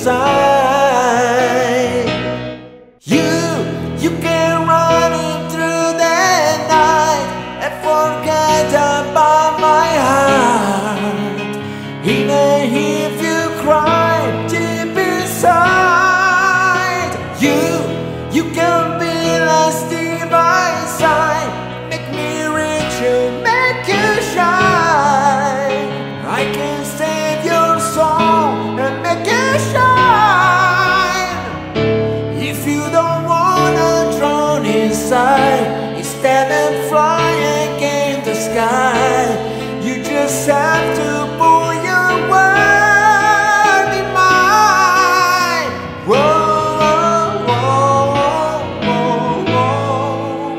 inside. You, you can run it through the night and forget about my heart, even if you cry deep inside. You, you can be lasting by side, make me reach you, make you shine. I can save your soul and make you shine. If you don't wanna drown inside, instead of flying in the sky, you just have to put your word in mine. Whoa, whoa, whoa, whoa,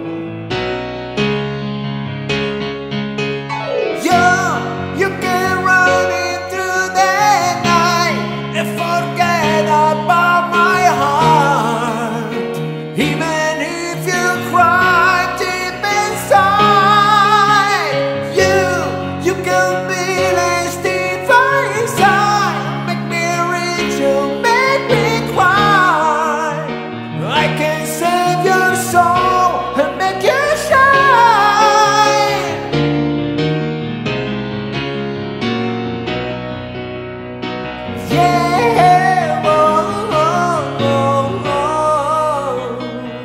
whoa. You, you can run it through the night and forget about my heart, even if you cry deep inside. You, you can be lasting by inside, make me reach you, make me cry. I can save your soul and make you shine. Yeah, whoa, whoa, whoa,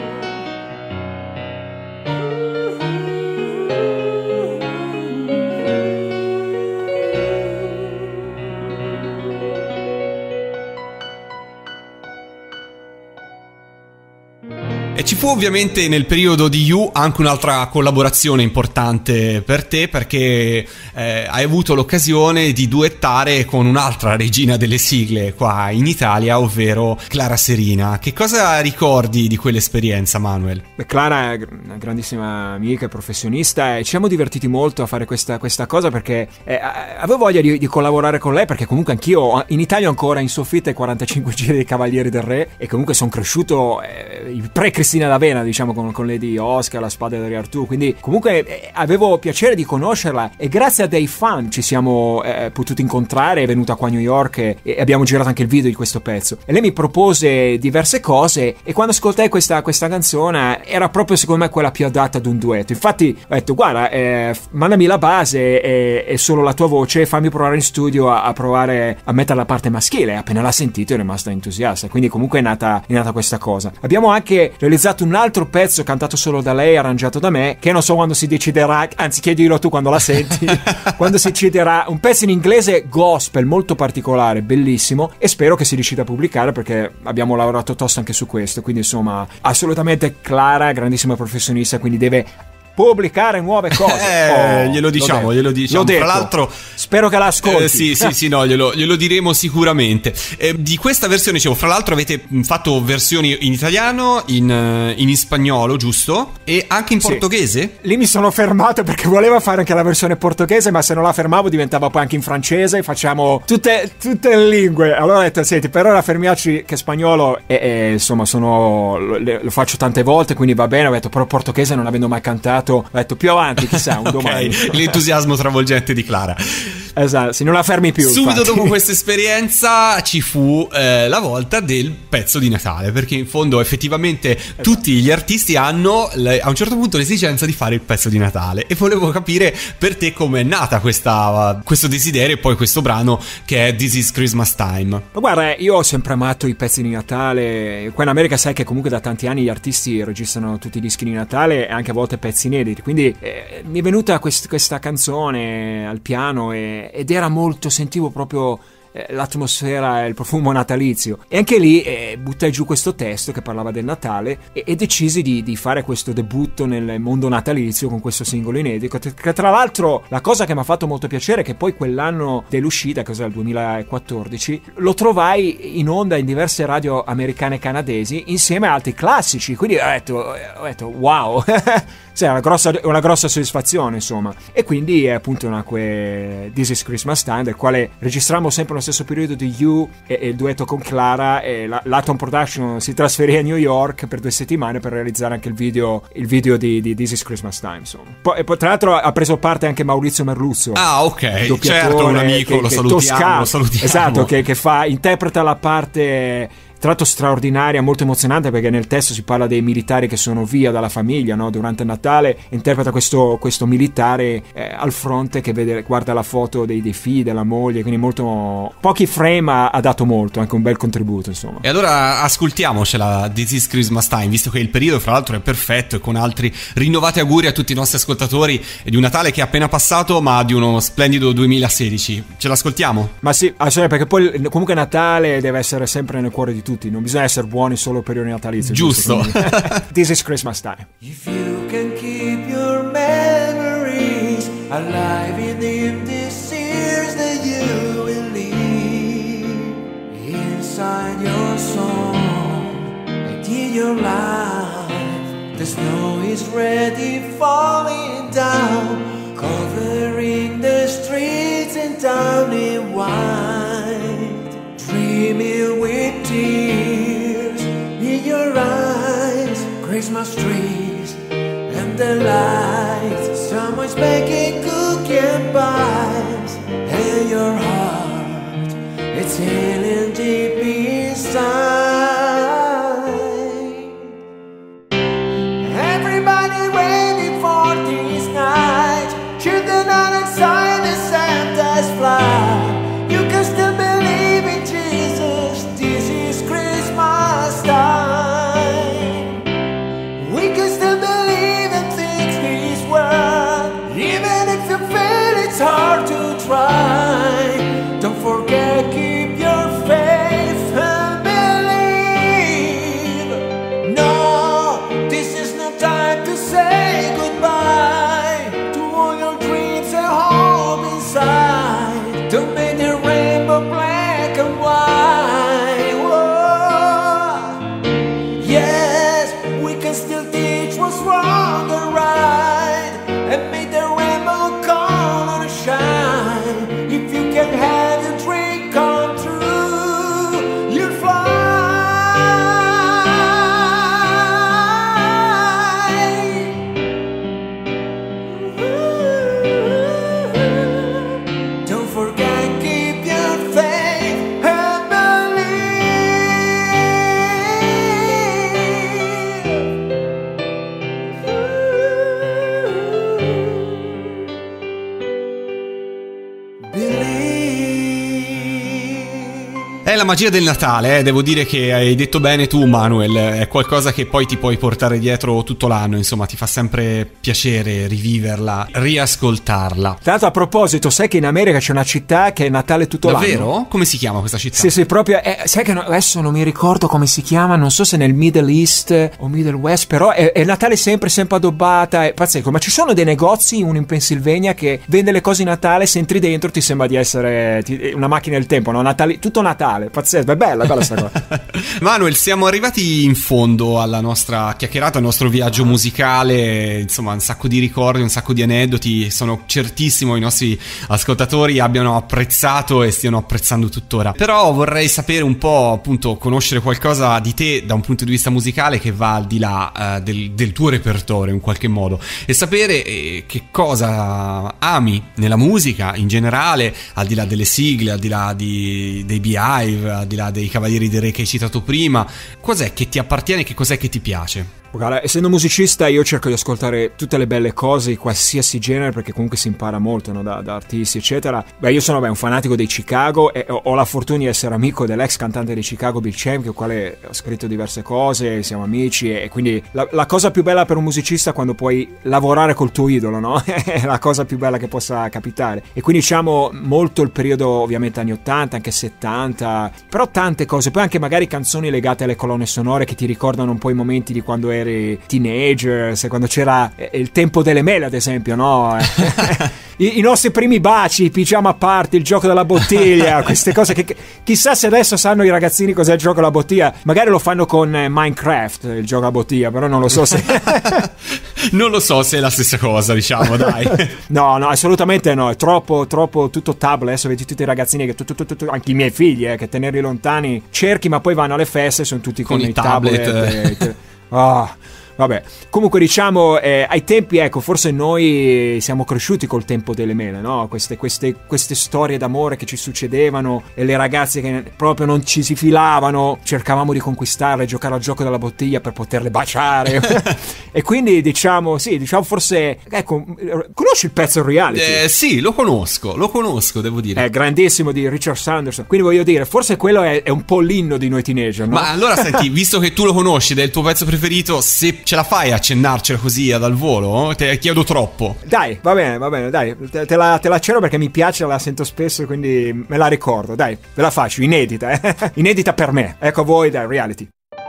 E ci fu ovviamente nel periodo di You anche un'altra collaborazione importante per te, perché eh, hai avuto l'occasione di duettare con un'altra regina delle sigle qua in Italia, ovvero Clara Serina. Che cosa ricordi di quell'esperienza, Manuel? Beh, Clara è una grandissima amica e professionista, e ci siamo divertiti molto a fare questa, questa cosa, perché eh, avevo voglia di, di collaborare con lei, perché comunque anch'io in Italia ho ancora in soffitta i quarantacinque giri dei Cavalieri del Re, e comunque sono cresciuto eh, pre-Cristina D'Avena, diciamo, con, con Lady Oscar, La spada di Re Artù, quindi comunque eh, avevo piacere di conoscerla, e grazie a dei fan ci siamo eh, potuti incontrare. È venuta qua a New York e, e abbiamo girato anche il video di questo pezzo, e lei mi propose diverse cose, e quando ascoltai questa, questa canzone era proprio secondo me quella più adatta ad un duetto. Infatti ho detto: guarda, eh, mandami la base e, e solo la tua voce, fammi provare in studio a, a provare a mettere la parte maschile. E appena l'ha sentito è rimasta entusiasta, quindi comunque è nata, è nata questa cosa. Abbiamo anche realizzato un altro pezzo cantato solo da lei, arrangiato da me, che non so quando si deciderà, anzi chiedilo tu quando la senti, quando si deciderà. Un pezzo in inglese gospel molto particolare, bellissimo, e spero che si riuscita a pubblicare, perché abbiamo lavorato tosto anche su questo. Quindi insomma, assolutamente Clara, grandissima professionista, quindi deve pubblicare nuove cose. Eh, oh, glielo diciamo, glielo diciamo. L'ho detto. Tra l'altro, spero che la ascolti. Eh, sì, sì, sì, no, glielo, glielo diremo sicuramente. Eh, di questa versione, dicevo, fra l'altro avete fatto versioni in italiano, in, in spagnolo, giusto? E anche in Sì. portoghese? Lì mi sono fermato perché volevo fare anche la versione portoghese, ma se non la fermavo diventava poi anche in francese. Facciamo tutte, tutte le lingue. Allora ho detto: senti, per ora fermiamoci, che spagnolo e, e, insomma sono lo, lo faccio tante volte, quindi va bene. Ho detto: però portoghese non avendo mai cantato, ho detto più avanti, chissà, un domani. Ok, l'entusiasmo travolgente di Clara. Esatto, se non la fermi più. Subito infatti. dopo questa esperienza ci fu eh, la volta del pezzo di Natale, perché in fondo effettivamente esatto. tutti gli artisti hanno le, a un certo punto l'esigenza di fare il pezzo di Natale, e volevo capire per te come è nata questa, questo desiderio e poi questo brano che è This Is Christmas Time. Ma guarda, io ho sempre amato i pezzi di Natale. Qua in America sai che comunque da tanti anni gli artisti registrano tutti i dischi di Natale e anche a volte pezzi inediti, quindi eh, mi è venuta quest- questa canzone al piano e, ed era molto, sentivo proprio eh, l'atmosfera e il profumo natalizio, e anche lì eh, buttai giù questo testo che parlava del Natale e, e decisi di, di fare questo debutto nel mondo natalizio con questo singolo inedito, che tra l'altro la cosa che mi ha fatto molto piacere è che poi quell'anno dell'uscita, che era il duemilaquattordici, lo trovai in onda in diverse radio americane e canadesi insieme a altri classici, quindi ho detto, ho detto wow. sì, è una grossa, una grossa soddisfazione, insomma. E quindi è appunto nacque This Is Christmas Time, del quale registrammo sempre nello stesso periodo di You e, e il duetto con Clara, e la, l'Atom Production si trasferì a New York per due settimane per realizzare anche il video, il video di, di This Is Christmas Time, insomma. Poi, e poi tra l'altro ha preso parte anche Maurizio Merluzzo. Ah, ok, certo, un amico, che, lo, che salutiamo, toscano, lo salutiamo. Esatto, che, che fa, interpreta la parte... tra l'altro straordinaria, molto emozionante, perché nel testo si parla dei militari che sono via dalla famiglia, no? Durante il Natale interpreta questo, questo militare eh, al fronte che vede, guarda la foto dei, dei figli, della moglie, quindi molto pochi frame, ha, ha dato molto, anche un bel contributo, insomma. E allora ascoltiamocela, This Is Christmas Time, visto che il periodo fra l'altro è perfetto, e con altri rinnovati auguri a tutti i nostri ascoltatori di un Natale che è appena passato, ma di uno splendido duemilasedici. Ce l'ascoltiamo? Ma sì, assolutamente, perché poi comunque Natale deve essere sempre nel cuore di tutti, non bisogna essere buoni solo per i natalizi. Giusto. This is Christmas time. If you can keep your memories alive in the empty years that you will leave inside your soul and in your life, the snow is ready falling down, covering the streets and town in white, dreaming with tears in your eyes, Christmas trees and the lights, someone's baking cookie and pies, and your heart, it's healing deep inside. Everybody waiting for this night, children are inside the Santa's fly. You can still believe in Jesus, this is Christmas time. We can still believe in things this world, even if you feel it's hard to try. Don't forget, keep your faith and believe. No, this is no time to say goodbye to all your dreams and hope inside. Don't make the rainbow black and white. Whoa. Yes, we can still teach what's wrong and right, and make the rainbow color shine. If you can have your dream come true, you'll fly. Don't forget, keep your faith and believe. È la magia del Natale, eh? Devo dire che hai detto bene tu, Manuel, è qualcosa che poi ti puoi portare dietro tutto l'anno, insomma ti fa sempre piacere riviverla, riascoltarla. Tra l'altro, a proposito, sai che in America c'è una città che è Natale tutto Davvero? l'anno? Come si chiama questa città? Sì, sì, proprio, eh, sai che no, adesso non mi ricordo come si chiama, non so se nel Middle East o Middle West, però è, è Natale sempre, sempre addobbata, è pazzesco, ma ci sono dei negozi, uno in Pennsylvania, che vende le cose di Natale, se entri dentro ti sembra di essere ti, una macchina del tempo, no? Natale, tutto Natale, pazzesco, è bella, è bella sta cosa. Manuel, siamo arrivati in fondo alla nostra chiacchierata, al nostro viaggio musicale, insomma un sacco di ricordi, un sacco di aneddoti, sono certissimo i nostri ascoltatori abbiano apprezzato e stiano apprezzando tuttora, però vorrei sapere un po', appunto, conoscere qualcosa di te da un punto di vista musicale che va al di là uh, del, del tuo repertorio in qualche modo, e sapere eh, che cosa ami nella musica in generale, al di là delle sigle, al di là di, dei Beehive, al di là dei Cavalieri del Re che hai citato prima, cos'è che ti appartiene, che cos'è che ti piace? Guarda, essendo musicista io cerco di ascoltare tutte le belle cose di qualsiasi genere, perché comunque si impara molto, no? da, da artisti eccetera. Beh, io sono beh, un fanatico dei Chicago e ho, ho la fortuna di essere amico dell'ex cantante dei Chicago, Bill Champ, con il quale ho scritto diverse cose, siamo amici, e quindi la, la cosa più bella per un musicista è quando puoi lavorare col tuo idolo, no? È la cosa più bella che possa capitare. E quindi diciamo molto il periodo ovviamente anni ottanta, anche settanta, però tante cose, poi anche magari canzoni legate alle colonne sonore che ti ricordano un po' i momenti di quando eri eri teenager, se quando c'era il tempo delle mele, ad esempio, no? I, I nostri primi baci, i pigiama party, il gioco della bottiglia, queste cose che, che chissà se adesso sanno i ragazzini cos'è il gioco della bottiglia. Magari lo fanno con eh, Minecraft, il gioco della bottiglia, però non lo so se non lo so se è la stessa cosa, diciamo, dai. No, no, assolutamente no, è troppo, troppo tutto tablet. Adesso vedi tutti i ragazzini che tu, tu, tu, tu, anche i miei figli, eh, che tenerli lontani, cerchi, ma poi vanno alle feste, sono tutti con, con i tablet, tablet e, oh. Vabbè, comunque diciamo, eh, ai tempi, ecco, forse noi siamo cresciuti col tempo delle mele, no? Queste, queste, queste storie d'amore che ci succedevano e le ragazze che proprio non ci si filavano, cercavamo di conquistarle, giocare al gioco della bottiglia per poterle baciare. E quindi diciamo, sì, diciamo forse, ecco, conosci il pezzo reality? Eh, sì, lo conosco, lo conosco, devo dire. È grandissimo, di Richard Sanderson. Quindi voglio dire, forse quello è, è un po' l'inno di noi teenager, no? Ma allora senti, visto che tu lo conosci ed è il tuo pezzo preferito, se ce la fai a accennarcela così dal volo? Te chiedo troppo. Dai, va bene, va bene, dai, te, te la, te la accenno perché mi piace, la sento spesso, quindi me la ricordo. Dai, ve la faccio, inedita, eh? Inedita per me. Ecco a voi, dai, reality.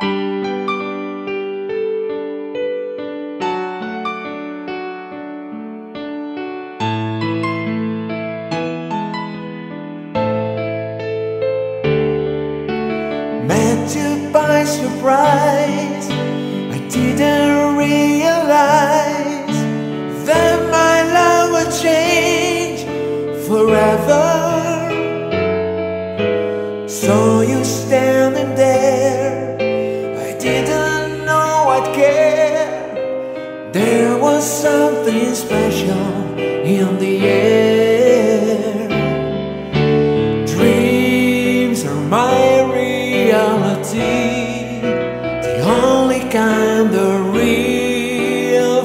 Met you by surprise. Didn't realize that my love would change forever. Saw you standing there, I didn't know I'd care. There was something special in the air. Dreams are my reality, the only kind of real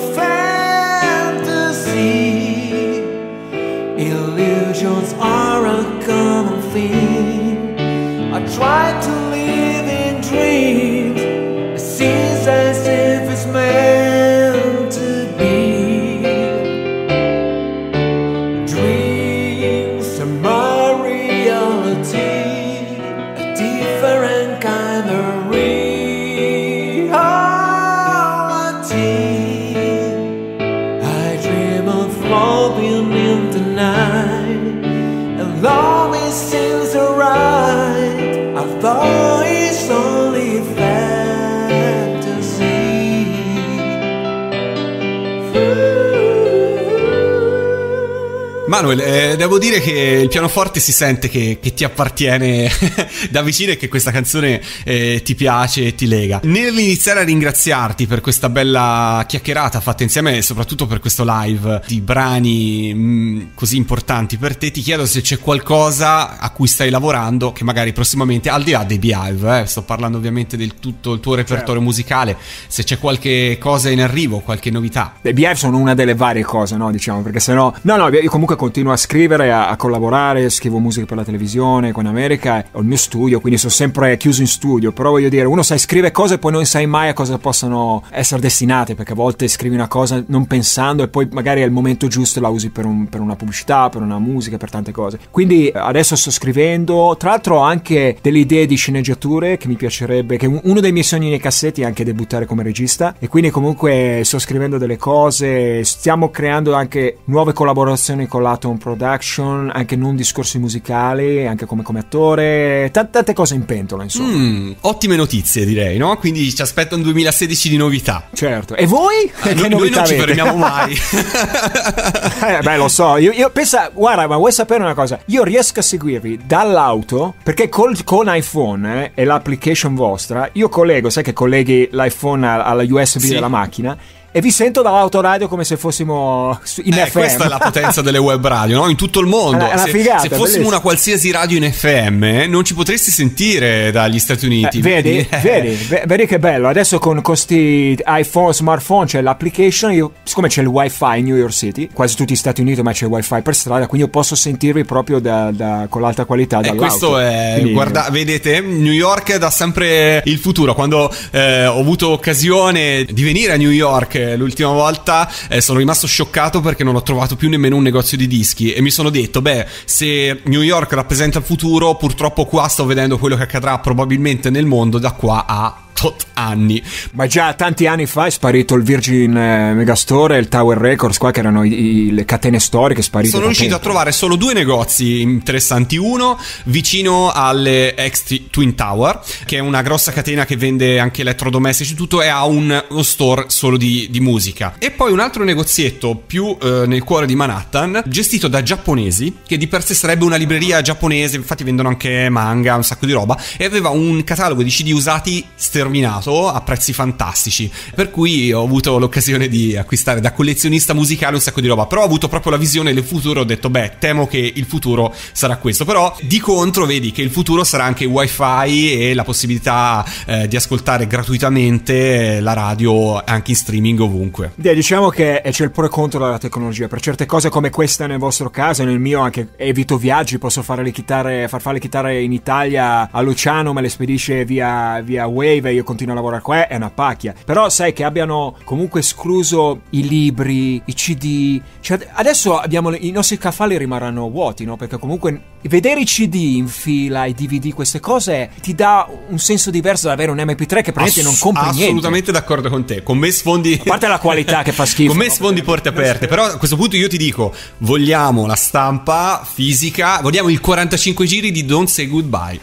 fantasy. Illusions are a common theme. I try to live in dreams. It seems as if it's meant to be. Dreams are my reality, a different kind of reality. Floating in the night, and love is seems alright. I thought it's only fantasy. Manuel, eh, devo dire che il pianoforte si sente che, che ti appartiene da vicino e che questa canzone eh, ti piace e ti lega. Nell'iniziare a ringraziarti per questa bella chiacchierata fatta insieme e soprattutto per questo live di brani mh, così importanti per te, ti chiedo se c'è qualcosa a cui stai lavorando che magari prossimamente, al di là dei Beehive, eh, sto parlando ovviamente del tutto il tuo repertorio certo. musicale, se c'è qualche cosa in arrivo, qualche novità. I Beehive sono una delle varie cose, no, diciamo, perché sennò no no io comunque continuo a scrivere, a, a collaborare, scrivo musica per la televisione qua in America, ho il mio studio, quindi sono sempre chiuso in studio, però voglio dire, uno sai scrive cose e poi non sai mai a cosa possano essere destinate, perché a volte scrivi una cosa non pensando e poi magari al momento giusto la usi per, un, per una pubblicità, per una musica, per tante cose. Quindi adesso sto scrivendo, tra l'altro ho anche delle idee di sceneggiature che mi piacerebbe, che uno dei miei sogni nei cassetti è anche debuttare come regista, e quindi comunque sto scrivendo delle cose, stiamo creando anche nuove collaborazioni con l'Atom Production, anche non discorsi musicali, anche come, come attore, t- tante cose in pentola, insomma. Mm, ottime notizie, direi, no? Quindi ci aspetta un duemilasedici di novità. Certo. E voi? Ah, noi, noi non ci fermiamo mai. eh, beh, lo so. Io, io pensa, guarda, ma vuoi sapere una cosa? Io riesco a seguirvi dall'auto, perché col, con iPhone eh, e l'application vostra, io collego, sai che colleghi l'iPhone alla U S B sì. della macchina, e vi sento dall'autoradio come se fossimo in eh, F M. Questa è la potenza delle web radio, no? In tutto il mondo. È una se, figata, se fossimo bellissimo. una qualsiasi radio in F M, non ci potresti sentire dagli Stati Uniti. Eh, vedi, eh. vedi, vedi che bello. Adesso con questi iPhone, smartphone, c'è l'application. Io, siccome c'è il wifi in New York City, quasi tutti gli Stati Uniti, ma c'è il wifi per strada, quindi io posso sentirvi proprio da, da, con l'alta qualità dall'auto. E questo è, quindi, guarda, vedete, New York dà sempre il futuro. Quando eh, ho avuto occasione di venire a New York l'ultima volta, Eh, sono rimasto scioccato perché non ho trovato più nemmeno un negozio di dischi e mi sono detto, beh, se New York rappresenta il futuro, purtroppo qua sto vedendo quello che accadrà probabilmente nel mondo da qua a tot anni. Ma già tanti anni fa è sparito il Virgin eh, Megastore e il Tower Records qua, che erano i, i, le catene storiche sparite. Sono riuscito tempo. a trovare solo due negozi interessanti, uno vicino alle ex Twin Tower, che è una grossa catena che vende anche elettrodomestici, tutto, e ha un, uno store solo di, di musica, e poi un altro negozietto più eh, nel cuore di Manhattan, gestito da giapponesi, che di per sé sarebbe una libreria giapponese, infatti vendono anche manga, un sacco di roba, e aveva un catalogo di C D usati sterminato a prezzi fantastici, per cui ho avuto l'occasione di acquistare da collezionista musicale un sacco di roba. Però ho avuto proprio la visione del futuro, ho detto beh, temo che il futuro sarà questo, però di contro vedi che il futuro sarà anche wifi e la possibilità eh, di ascoltare gratuitamente la radio anche in streaming ovunque. Beh, diciamo che c'è il pro e contro della tecnologia. Per certe cose come questa nel vostro caso, nel mio anche evito viaggi, posso fare le chitarre, far fare le chitarre in Italia a Luciano, me le spedisce via, via Wave e io continuo a lavorare qua, è una pacchia. Però sai che abbiano comunque escluso i libri, i C D, cioè, adesso abbiamo i nostri caffali rimarranno vuoti, no? Perché comunque vedere i C D in fila, i D V D, queste cose ti dà un senso diverso da avere un M P tre che praticamente Ass- non compri assolutamente niente. Assolutamente d'accordo con te. Con me sfondi, a parte la qualità che fa schifo, con me no? sfondi porte aperte. Però a questo punto io ti dico, vogliamo la stampa fisica, vogliamo il quarantacinque giri di Don't Say Goodbye.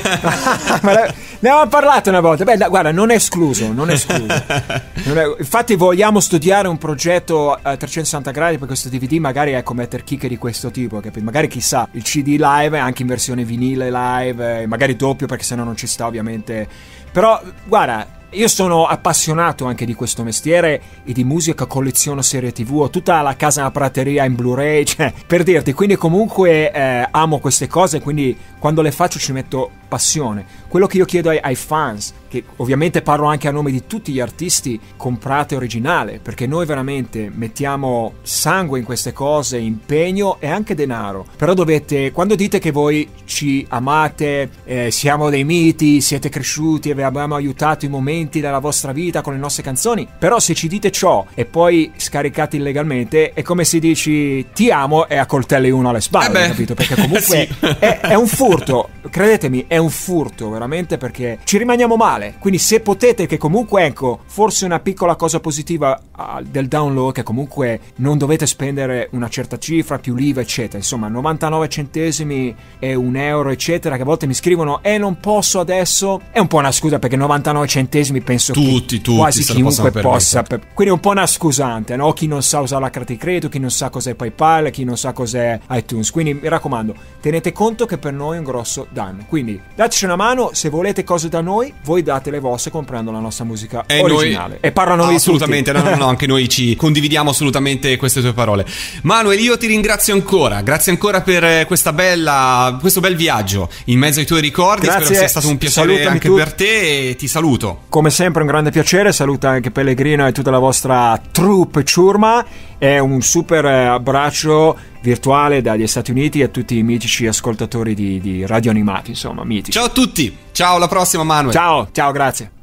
Ma ne avevamo parlato una volta. Beh, guarda, non è escluso, non è escluso. Non è... Infatti vogliamo studiare un progetto a trecentosessanta gradi per questo D V D, magari ecco mettere chicche di questo tipo, capito? Magari chissà, il C D live anche in versione vinile live, magari doppio, perché sennò non ci sta ovviamente. Però guarda, io sono appassionato anche di questo mestiere e di musica, colleziono serie tv, ho tutta la casa nella prateria in Blu-ray, cioè, per dirti, quindi comunque eh, amo queste cose, quindi quando le faccio ci metto passione. Quello che io chiedo ai, ai fans, che ovviamente parlo anche a nome di tutti gli artisti, comprate originale, perché noi veramente mettiamo sangue in queste cose, impegno e anche denaro. Però dovete, quando dite che voi ci amate, eh, siamo dei miti, siete cresciuti e vi abbiamo aiutato in momenti della vostra vita con le nostre canzoni, però se ci dite ciò e poi scaricate illegalmente è come se dici ti amo e accoltelli uno alle spalle, eh capito? Perché comunque sì. è, è un furto, credetemi, è un furto veramente, perché ci rimaniamo male. Quindi se potete, che comunque ecco, forse una piccola cosa positiva uh, del download, che comunque non dovete spendere una certa cifra più l'I V A eccetera, insomma novantanove centesimi e un euro eccetera, che a volte mi scrivono e eh, non posso adesso, è un po' una scusa, perché novantanove centesimi penso tutti, che tutti, quasi chiunque possa, per... quindi è un po' una scusante, no? Chi non sa usare la carta di credito, chi non sa cos'è PayPal, chi non sa cos'è iTunes, quindi mi raccomando, tenete conto che per noi è un grosso danno, quindi dateci una mano. Se volete cose da noi, voi date le vostre comprando la nostra musica e originale, noi... e parlano di assolutamente, no, no, no, anche noi ci condividiamo assolutamente queste tue parole. Manuel, io ti ringrazio ancora, grazie ancora per questa bella, questo bel viaggio in mezzo ai tuoi ricordi. Grazie. Spero sia stato un piacere. Salutami anche tu. Per te, e ti saluto. Come sempre un grande piacere, saluta anche Pellegrino e tutta la vostra troupe ciurma, e un super abbraccio virtuale dagli Stati Uniti a tutti i mitici ascoltatori di, di Radio Animati, insomma, mitici. Ciao a tutti, ciao, alla prossima Manuel. Ciao, ciao, grazie.